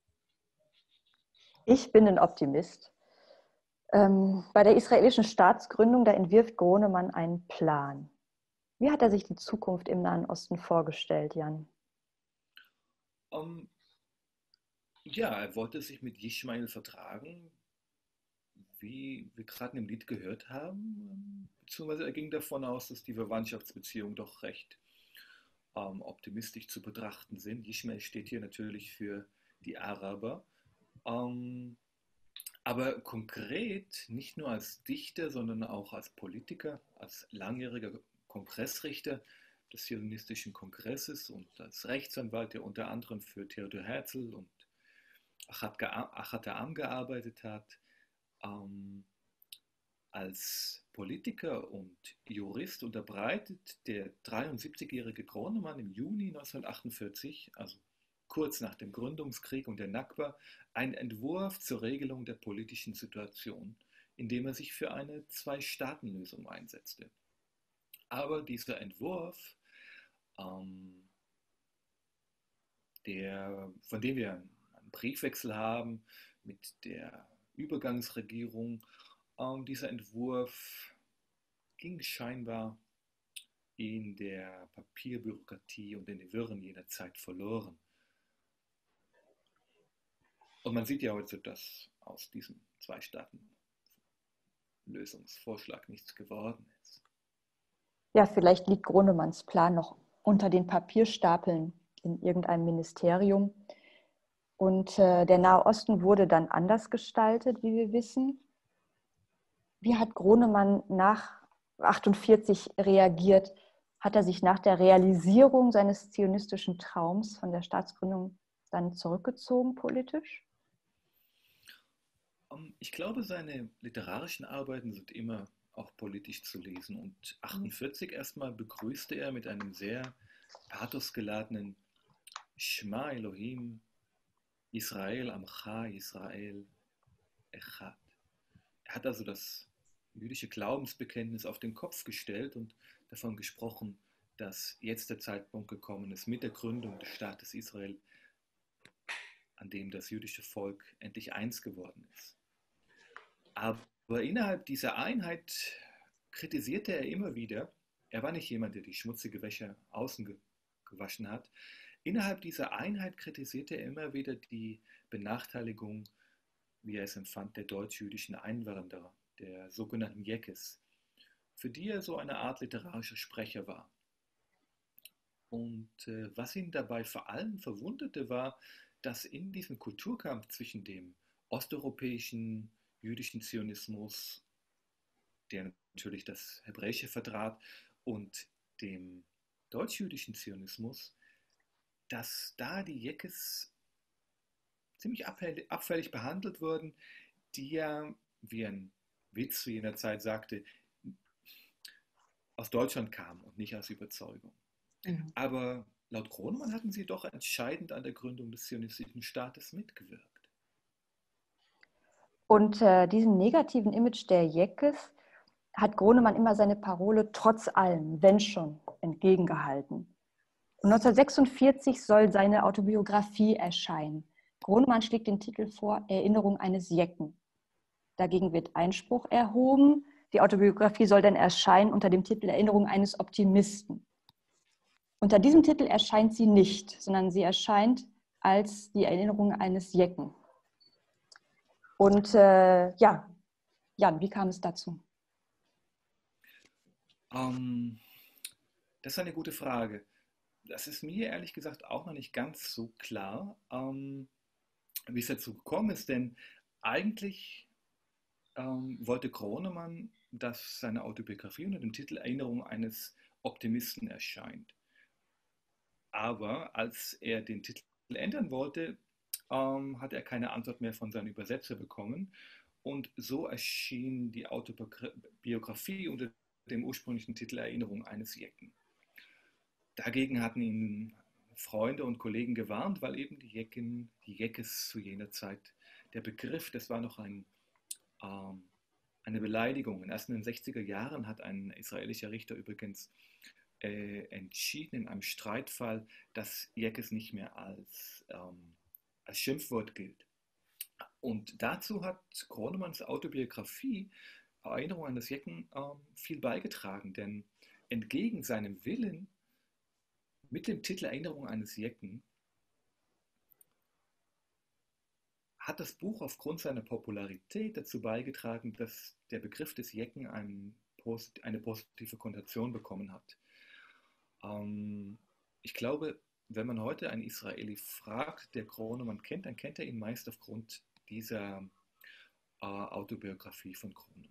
Ich bin ein Optimist. Ähm, bei der israelischen Staatsgründung, da entwirft Gronemann einen Plan. Wie hat er sich die Zukunft im Nahen Osten vorgestellt, Jan? Um, ja, er wollte sich mit Ishmael vertragen, wie wir gerade im Lied gehört haben, beziehungsweise er ging davon aus, dass die Verwandtschaftsbeziehungen doch recht ähm, optimistisch zu betrachten sind. Ishmael steht hier natürlich für die Araber. Ähm, aber konkret, nicht nur als Dichter, sondern auch als Politiker, als langjähriger Kongressrichter des Zionistischen Kongresses und als Rechtsanwalt, der unter anderem für Theodor Herzl und Achat Ha'am gearbeitet hat, ähm, als Politiker und Jurist unterbreitet der dreiundsiebzigjährige Gronemann im Juni neunzehnhundertachtundvierzig, also kurz nach dem Gründungskrieg und der Nakba, einen Entwurf zur Regelung der politischen Situation, indem er sich für eine Zwei-Staaten-Lösung einsetzte. Aber dieser Entwurf, ähm, der, von dem wir einen Briefwechsel haben mit der Übergangsregierung, ähm, dieser Entwurf ging scheinbar in der Papierbürokratie und in den Wirren jener Zeit verloren. Und man sieht ja heute, dass aus diesem Zwei-Staaten-Lösungsvorschlag nichts geworden ist. Ja, vielleicht liegt Gronemanns Plan noch unter den Papierstapeln in irgendeinem Ministerium. Und äh, der Nahe Osten wurde dann anders gestaltet, wie wir wissen. Wie hat Gronemann nach achtundvierzig reagiert? Hat er sich nach der Realisierung seines zionistischen Traums von der Staatsgründung dann zurückgezogen politisch? Ich glaube, seine literarischen Arbeiten sind immer auch politisch zu lesen. Und achtundvierzig erstmal begrüßte er mit einem sehr pathosgeladenen Shema Elohim, Israel Amcha, Israel Echad. Er hat also das jüdische Glaubensbekenntnis auf den Kopf gestellt und davon gesprochen, dass jetzt der Zeitpunkt gekommen ist mit der Gründung des Staates Israel, an dem das jüdische Volk endlich eins geworden ist. Aber innerhalb dieser Einheit kritisierte er immer wieder, er war nicht jemand, der die schmutzige Wäsche außen ge gewaschen hat, innerhalb dieser Einheit kritisierte er immer wieder die Benachteiligung, wie er es empfand, der deutsch-jüdischen Einwanderer, der sogenannten Jekes, für die er so eine Art literarischer Sprecher war. Und äh, was ihn dabei vor allem verwunderte, war, dass in diesem Kulturkampf zwischen dem osteuropäischen jüdischen Zionismus, der natürlich das Hebräische vertrat, und dem deutsch-jüdischen Zionismus, dass da die Jekes ziemlich abfällig behandelt wurden, die ja, wie ein Witz zu jener Zeit sagte, aus Deutschland kamen und nicht aus Überzeugung. Mhm. Aber laut Gronemann hatten sie doch entscheidend an der Gründung des zionistischen Staates mitgewirkt. Und äh, diesem negativen Image der Jekes hat Gronemann immer seine Parole trotz allem, wenn schon, entgegengehalten. Und neunzehnhundertsechsundvierzig soll seine Autobiografie erscheinen. Gronemann schlägt den Titel vor, Erinnerung eines Jecken. Dagegen wird Einspruch erhoben. Die Autobiografie soll dann erscheinen unter dem Titel Erinnerung eines Optimisten. Unter diesem Titel erscheint sie nicht, sondern sie erscheint als die Erinnerung eines Jecken. Und äh, ja, Jan, wie kam es dazu? Um, das ist eine gute Frage. Das ist mir ehrlich gesagt auch noch nicht ganz so klar, um, wie es dazu gekommen ist, denn eigentlich um, wollte Gronemann, dass seine Autobiografie unter dem Titel Erinnerung eines Optimisten erscheint. Aber als er den Titel ändern wollte, um, hat er keine Antwort mehr von seinem Übersetzer bekommen. Und so erschien die Autobiografie unter dem ursprünglichen Titel Erinnerung eines Jecken. Dagegen hatten ihn Freunde und Kollegen gewarnt, weil eben die Jecken, die Jekes zu jener Zeit, der Begriff, das war noch ein, ähm, eine Beleidigung. Erst in den sechziger Jahren hat ein israelischer Richter übrigens äh, entschieden in einem Streitfall, dass Jekes nicht mehr als, ähm, als Schimpfwort gilt. Und dazu hat Gronemanns Autobiografie Erinnerung an das Jecken ähm, viel beigetragen, denn entgegen seinem Willen mit dem Titel Erinnerung eines Jecken hat das Buch aufgrund seiner Popularität dazu beigetragen, dass der Begriff des Jecken einen, eine positive Konnotation bekommen hat. Ähm, ich glaube, wenn man heute einen Israeli fragt, der Gronemann kennt, dann kennt er ihn meist aufgrund dieser äh, Autobiografie von Gronemann.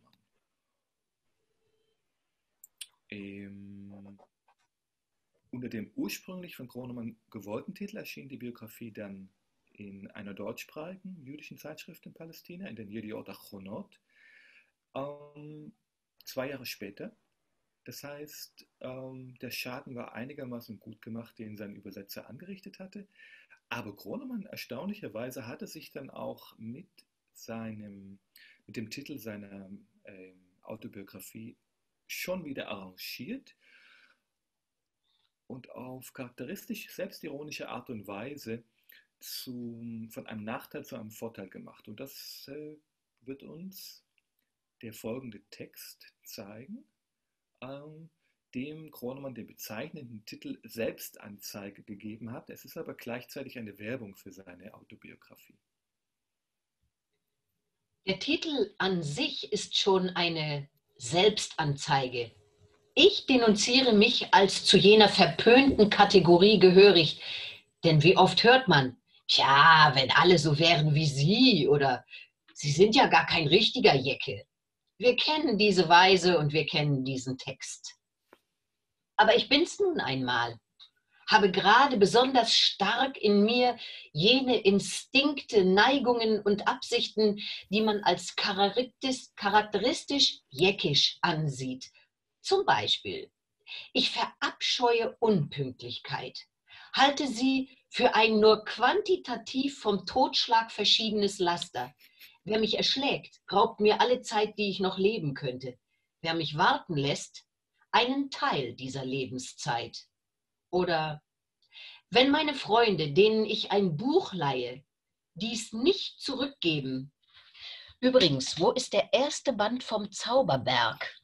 Ähm, unter dem ursprünglich von Gronemann gewollten Titel erschien die Biografie dann in einer deutschsprachigen jüdischen Zeitschrift in Palästina, in den Yediot Achronot, ähm, zwei Jahre später. Das heißt, ähm, der Schaden war einigermaßen gut gemacht, den sein Übersetzer angerichtet hatte. Aber Gronemann, erstaunlicherweise, hatte sich dann auch mit, seinem, mit dem Titel seiner äh, Autobiografie schon wieder arrangiert und auf charakteristisch selbstironische Art und Weise zu, von einem Nachteil zu einem Vorteil gemacht. Und das äh, wird uns der folgende Text zeigen, ähm, dem Gronemann den bezeichnenden Titel Selbstanzeige gegeben hat. Es ist aber gleichzeitig eine Werbung für seine Autobiografie. Der Titel an sich ist schon eine Selbstanzeige. Ich denunziere mich als zu jener verpönten Kategorie gehörig, denn wie oft hört man, tja, wenn alle so wären wie Sie oder Sie sind ja gar kein richtiger Jecke. Wir kennen diese Weise und wir kennen diesen Text. Aber ich bin's nun einmal, habe gerade besonders stark in mir jene Instinkte, Neigungen und Absichten, die man als charakteristisch jeckisch ansieht. Zum Beispiel, ich verabscheue Unpünktlichkeit, halte sie für ein nur quantitativ vom Totschlag verschiedenes Laster. Wer mich erschlägt, raubt mir alle Zeit, die ich noch leben könnte. Wer mich warten lässt, einen Teil dieser Lebenszeit. Oder wenn meine Freunde, denen ich ein Buch leihe, dies nicht zurückgeben, Übrigens, wo ist der erste Band vom Zauberberg?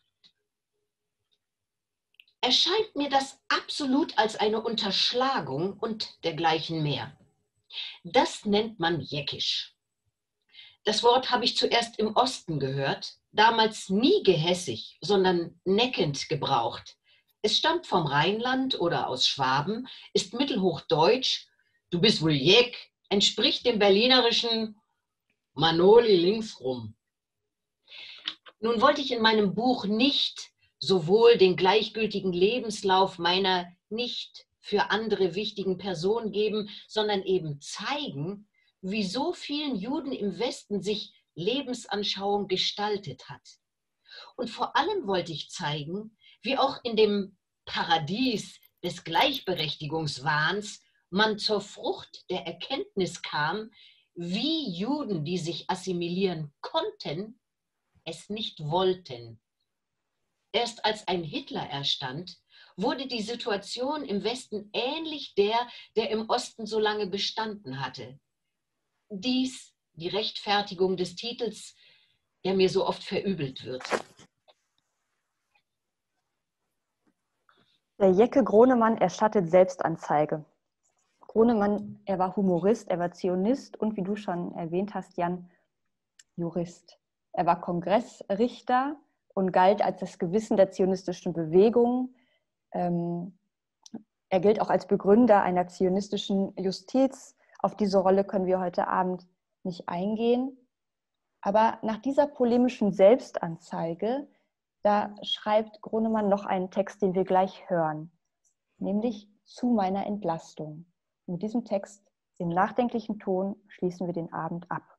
Erscheint mir das absolut als eine Unterschlagung und dergleichen mehr. Das nennt man jäckisch. Das Wort habe ich zuerst im Osten gehört, damals nie gehässig, sondern neckend gebraucht. Es stammt vom Rheinland oder aus Schwaben, ist mittelhochdeutsch, du bist wohl jeck, entspricht dem berlinerischen Manoli linksrum. Nun wollte ich in meinem Buch nicht sowohl den gleichgültigen Lebenslauf meiner nicht für andere wichtigen Person geben, sondern eben zeigen, wie so vielen Juden im Westen sich Lebensanschauung gestaltet hat. Und vor allem wollte ich zeigen, wie auch in dem Paradies des Gleichberechtigungswahns man zur Frucht der Erkenntnis kam, wie Juden, die sich assimilieren konnten, es nicht wollten. Erst als ein Hitler erstand, wurde die Situation im Westen ähnlich der, der im Osten so lange bestanden hatte. Dies die Rechtfertigung des Titels, der mir so oft verübelt wird. Der Jecke Gronemann erstattet Selbstanzeige. Gronemann, er war Humorist, er war Zionist und wie du schon erwähnt hast, Jan, Jurist. Er war Kongressrichter und galt als das Gewissen der zionistischen Bewegung. Ähm, er gilt auch als Begründer einer zionistischen Justiz. Auf diese Rolle können wir heute Abend nicht eingehen. Aber nach dieser polemischen Selbstanzeige, da schreibt Gronemann noch einen Text, den wir gleich hören, nämlich zu meiner Entlastung. Und mit diesem Text, im nachdenklichen Ton, schließen wir den Abend ab.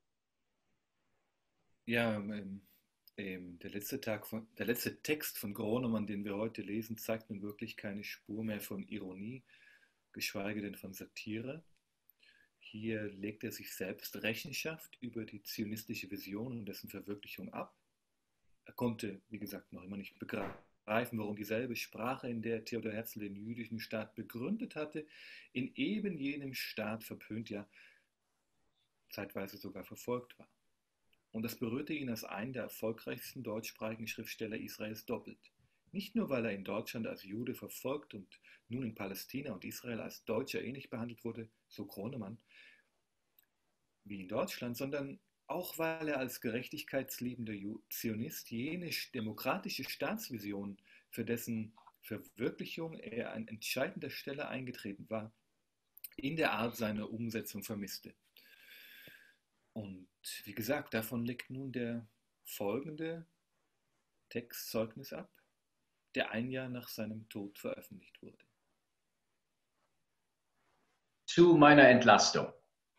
Ja, ähm, ähm, der, letzte Tag von, der letzte Text von Gronemann, den wir heute lesen, zeigt nun wirklich keine Spur mehr von Ironie, geschweige denn von Satire. Hier legt er sich selbst Rechenschaft über die zionistische Vision und dessen Verwirklichung ab. Er konnte, wie gesagt, noch immer nicht begreifen, warum dieselbe Sprache, in der Theodor Herzl den jüdischen Staat begründet hatte, in eben jenem Staat verpönt, ja zeitweise sogar verfolgt war. Und das berührte ihn als einen der erfolgreichsten deutschsprachigen Schriftsteller Israels doppelt. Nicht nur, weil er in Deutschland als Jude verfolgt und nun in Palästina und Israel als Deutscher ähnlich behandelt wurde, so Gronemann, wie in Deutschland, sondern auch weil er als gerechtigkeitsliebender Zionist jene demokratische Staatsvision, für dessen Verwirklichung er an entscheidender Stelle eingetreten war, in der Art seiner Umsetzung vermisste. Und wie gesagt, davon legt nun der folgende Text Zeugnis ab, der ein Jahr nach seinem Tod veröffentlicht wurde. Zu meiner Entlastung.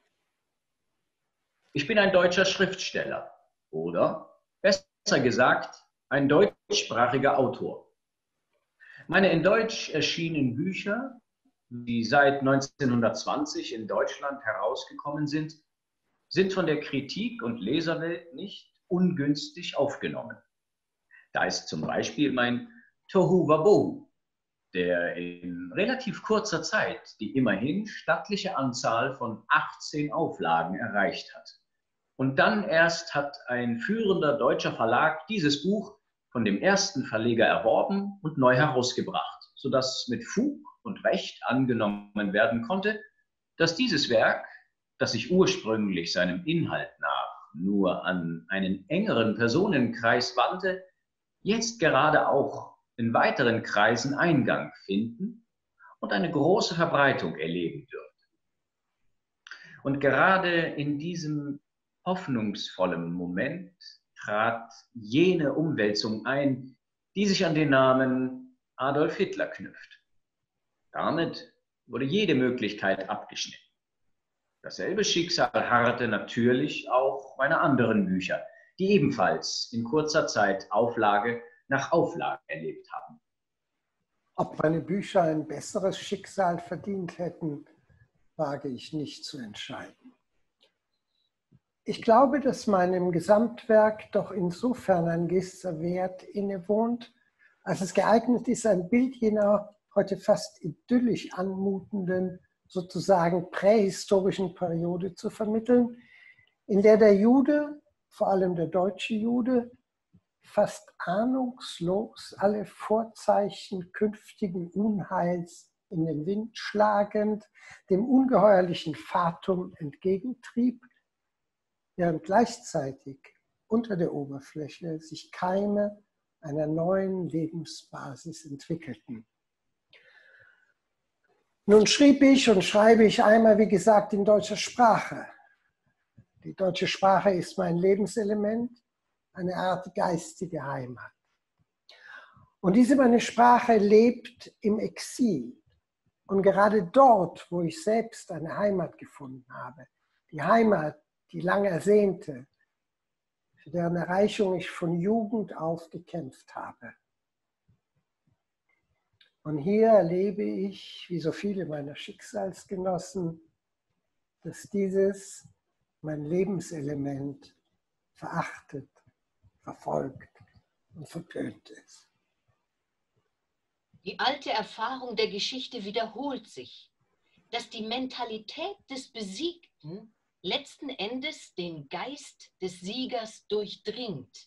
Ich bin ein deutscher Schriftsteller oder, besser gesagt, ein deutschsprachiger Autor. Meine in Deutsch erschienenen Bücher, die seit neunzehnhundertzwanzig in Deutschland herausgekommen sind, sind von der Kritik und Leserwelt nicht ungünstig aufgenommen. Da ist zum Beispiel mein Tohu Wabohu, der in relativ kurzer Zeit die immerhin stattliche Anzahl von achtzehn Auflagen erreicht hat. Und dann erst hat ein führender deutscher Verlag dieses Buch von dem ersten Verleger erworben und neu herausgebracht, sodass mit Fug und Recht angenommen werden konnte, dass dieses Werk, das sich ursprünglich seinem Inhalt nach nur an einen engeren Personenkreis wandte, jetzt gerade auch in weiteren Kreisen Eingang finden und eine große Verbreitung erleben wird. Und gerade in diesem hoffnungsvollen Moment trat jene Umwälzung ein, die sich an den Namen Adolf Hitler knüpft. Damit wurde jede Möglichkeit abgeschnitten. Dasselbe Schicksal harrte natürlich auch meine anderen Bücher, die ebenfalls in kurzer Zeit Auflage nach Auflage erlebt haben. Ob meine Bücher ein besseres Schicksal verdient hätten, wage ich nicht zu entscheiden. Ich glaube, dass meinem Gesamtwerk doch insofern ein gewisser Wert innewohnt, als es geeignet ist, ein Bild jener heute fast idyllisch anmutenden, sozusagen prähistorischen Periode zu vermitteln, in der der Jude vor allem der deutsche Jude, fast ahnungslos alle Vorzeichen künftigen Unheils in den Wind schlagend, dem ungeheuerlichen Fatum entgegentrieb, während gleichzeitig unter der Oberfläche sich Keime einer neuen Lebensbasis entwickelten. Nun schrieb ich und schreibe ich einmal, wie gesagt, in deutscher Sprache. Die deutsche Sprache ist mein Lebenselement, eine Art geistige Heimat. Und diese meine Sprache lebt im Exil. Und gerade dort, wo ich selbst eine Heimat gefunden habe, die Heimat, die lang ersehnte, für deren Erreichung ich von Jugend auf gekämpft habe. Und hier erlebe ich, wie so viele meiner Schicksalsgenossen, dass dieses mein Lebenselement verachtet, verfolgt und verpönt ist. Die alte Erfahrung der Geschichte wiederholt sich, dass die Mentalität des Besiegten letzten Endes den Geist des Siegers durchdringt.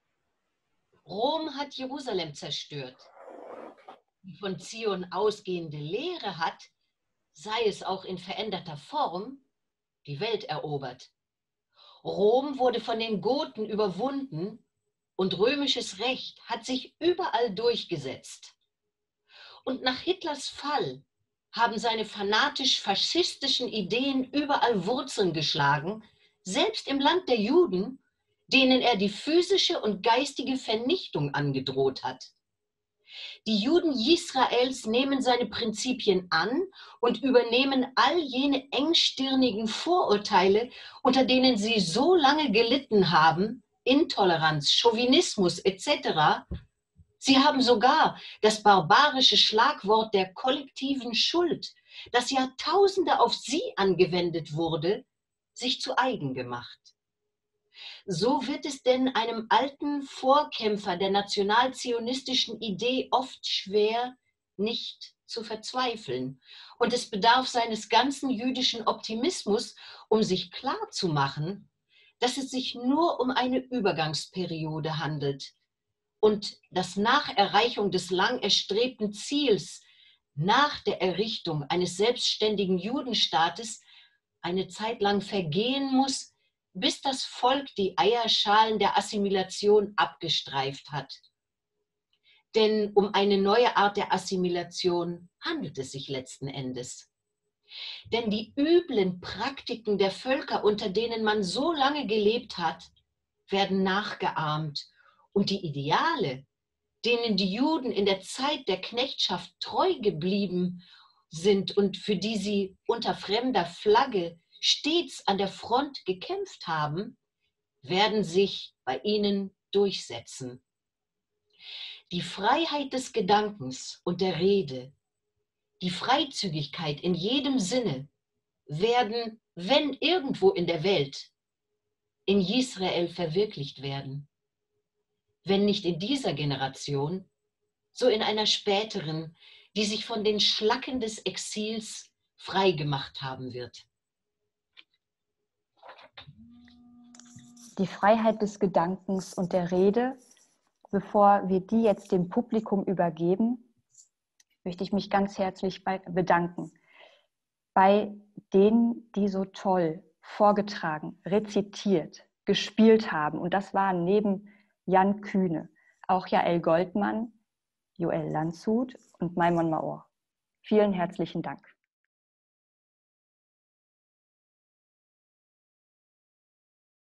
Rom hat Jerusalem zerstört. Die von Zion ausgehende Lehre hat, sei es auch in veränderter Form, die Welt erobert. Rom wurde von den Goten überwunden und römisches Recht hat sich überall durchgesetzt. Und nach Hitlers Fall haben seine fanatisch-faschistischen Ideen überall Wurzeln geschlagen, selbst im Land der Juden, denen er die physische und geistige Vernichtung angedroht hat. Die Juden Israels nehmen seine Prinzipien an und übernehmen all jene engstirnigen Vorurteile, unter denen sie so lange gelitten haben, Intoleranz, Chauvinismus et cetera. Sie haben sogar das barbarische Schlagwort der kollektiven Schuld, das Jahrtausende auf sie angewendet wurde, sich zu eigen gemacht. So wird es denn einem alten Vorkämpfer der nationalzionistischen Idee oft schwer, nicht zu verzweifeln. Und es bedarf seines ganzen jüdischen Optimismus, um sich klarzumachen, dass es sich nur um eine Übergangsperiode handelt und dass nach Erreichung des lang erstrebten Ziels, nach der Errichtung eines selbstständigen Judenstaates, eine Zeit lang vergehen muss, bis das Volk die Eierschalen der Assimilation abgestreift hat. Denn um eine neue Art der Assimilation handelt es sich letzten Endes. Denn die üblen Praktiken der Völker, unter denen man so lange gelebt hat, werden nachgeahmt. Und die Ideale, denen die Juden in der Zeit der Knechtschaft treu geblieben sind und für die sie unter fremder Flagge stets an der Front gekämpft haben, werden sich bei ihnen durchsetzen. Die Freiheit des Gedankens und der Rede, die Freizügigkeit in jedem Sinne werden, wenn irgendwo in der Welt, in Israel verwirklicht werden. Wenn nicht in dieser Generation, so in einer späteren, die sich von den Schlacken des Exils frei gemacht haben wird. Die Freiheit des Gedankens und der Rede, bevor wir die jetzt dem Publikum übergeben, möchte ich mich ganz herzlich bedanken bei denen, die so toll vorgetragen, rezitiert, gespielt haben. Und das waren neben Jan Kühne auch Jael Goldmann, Joel Landshut und Maimon Maor. Vielen herzlichen Dank.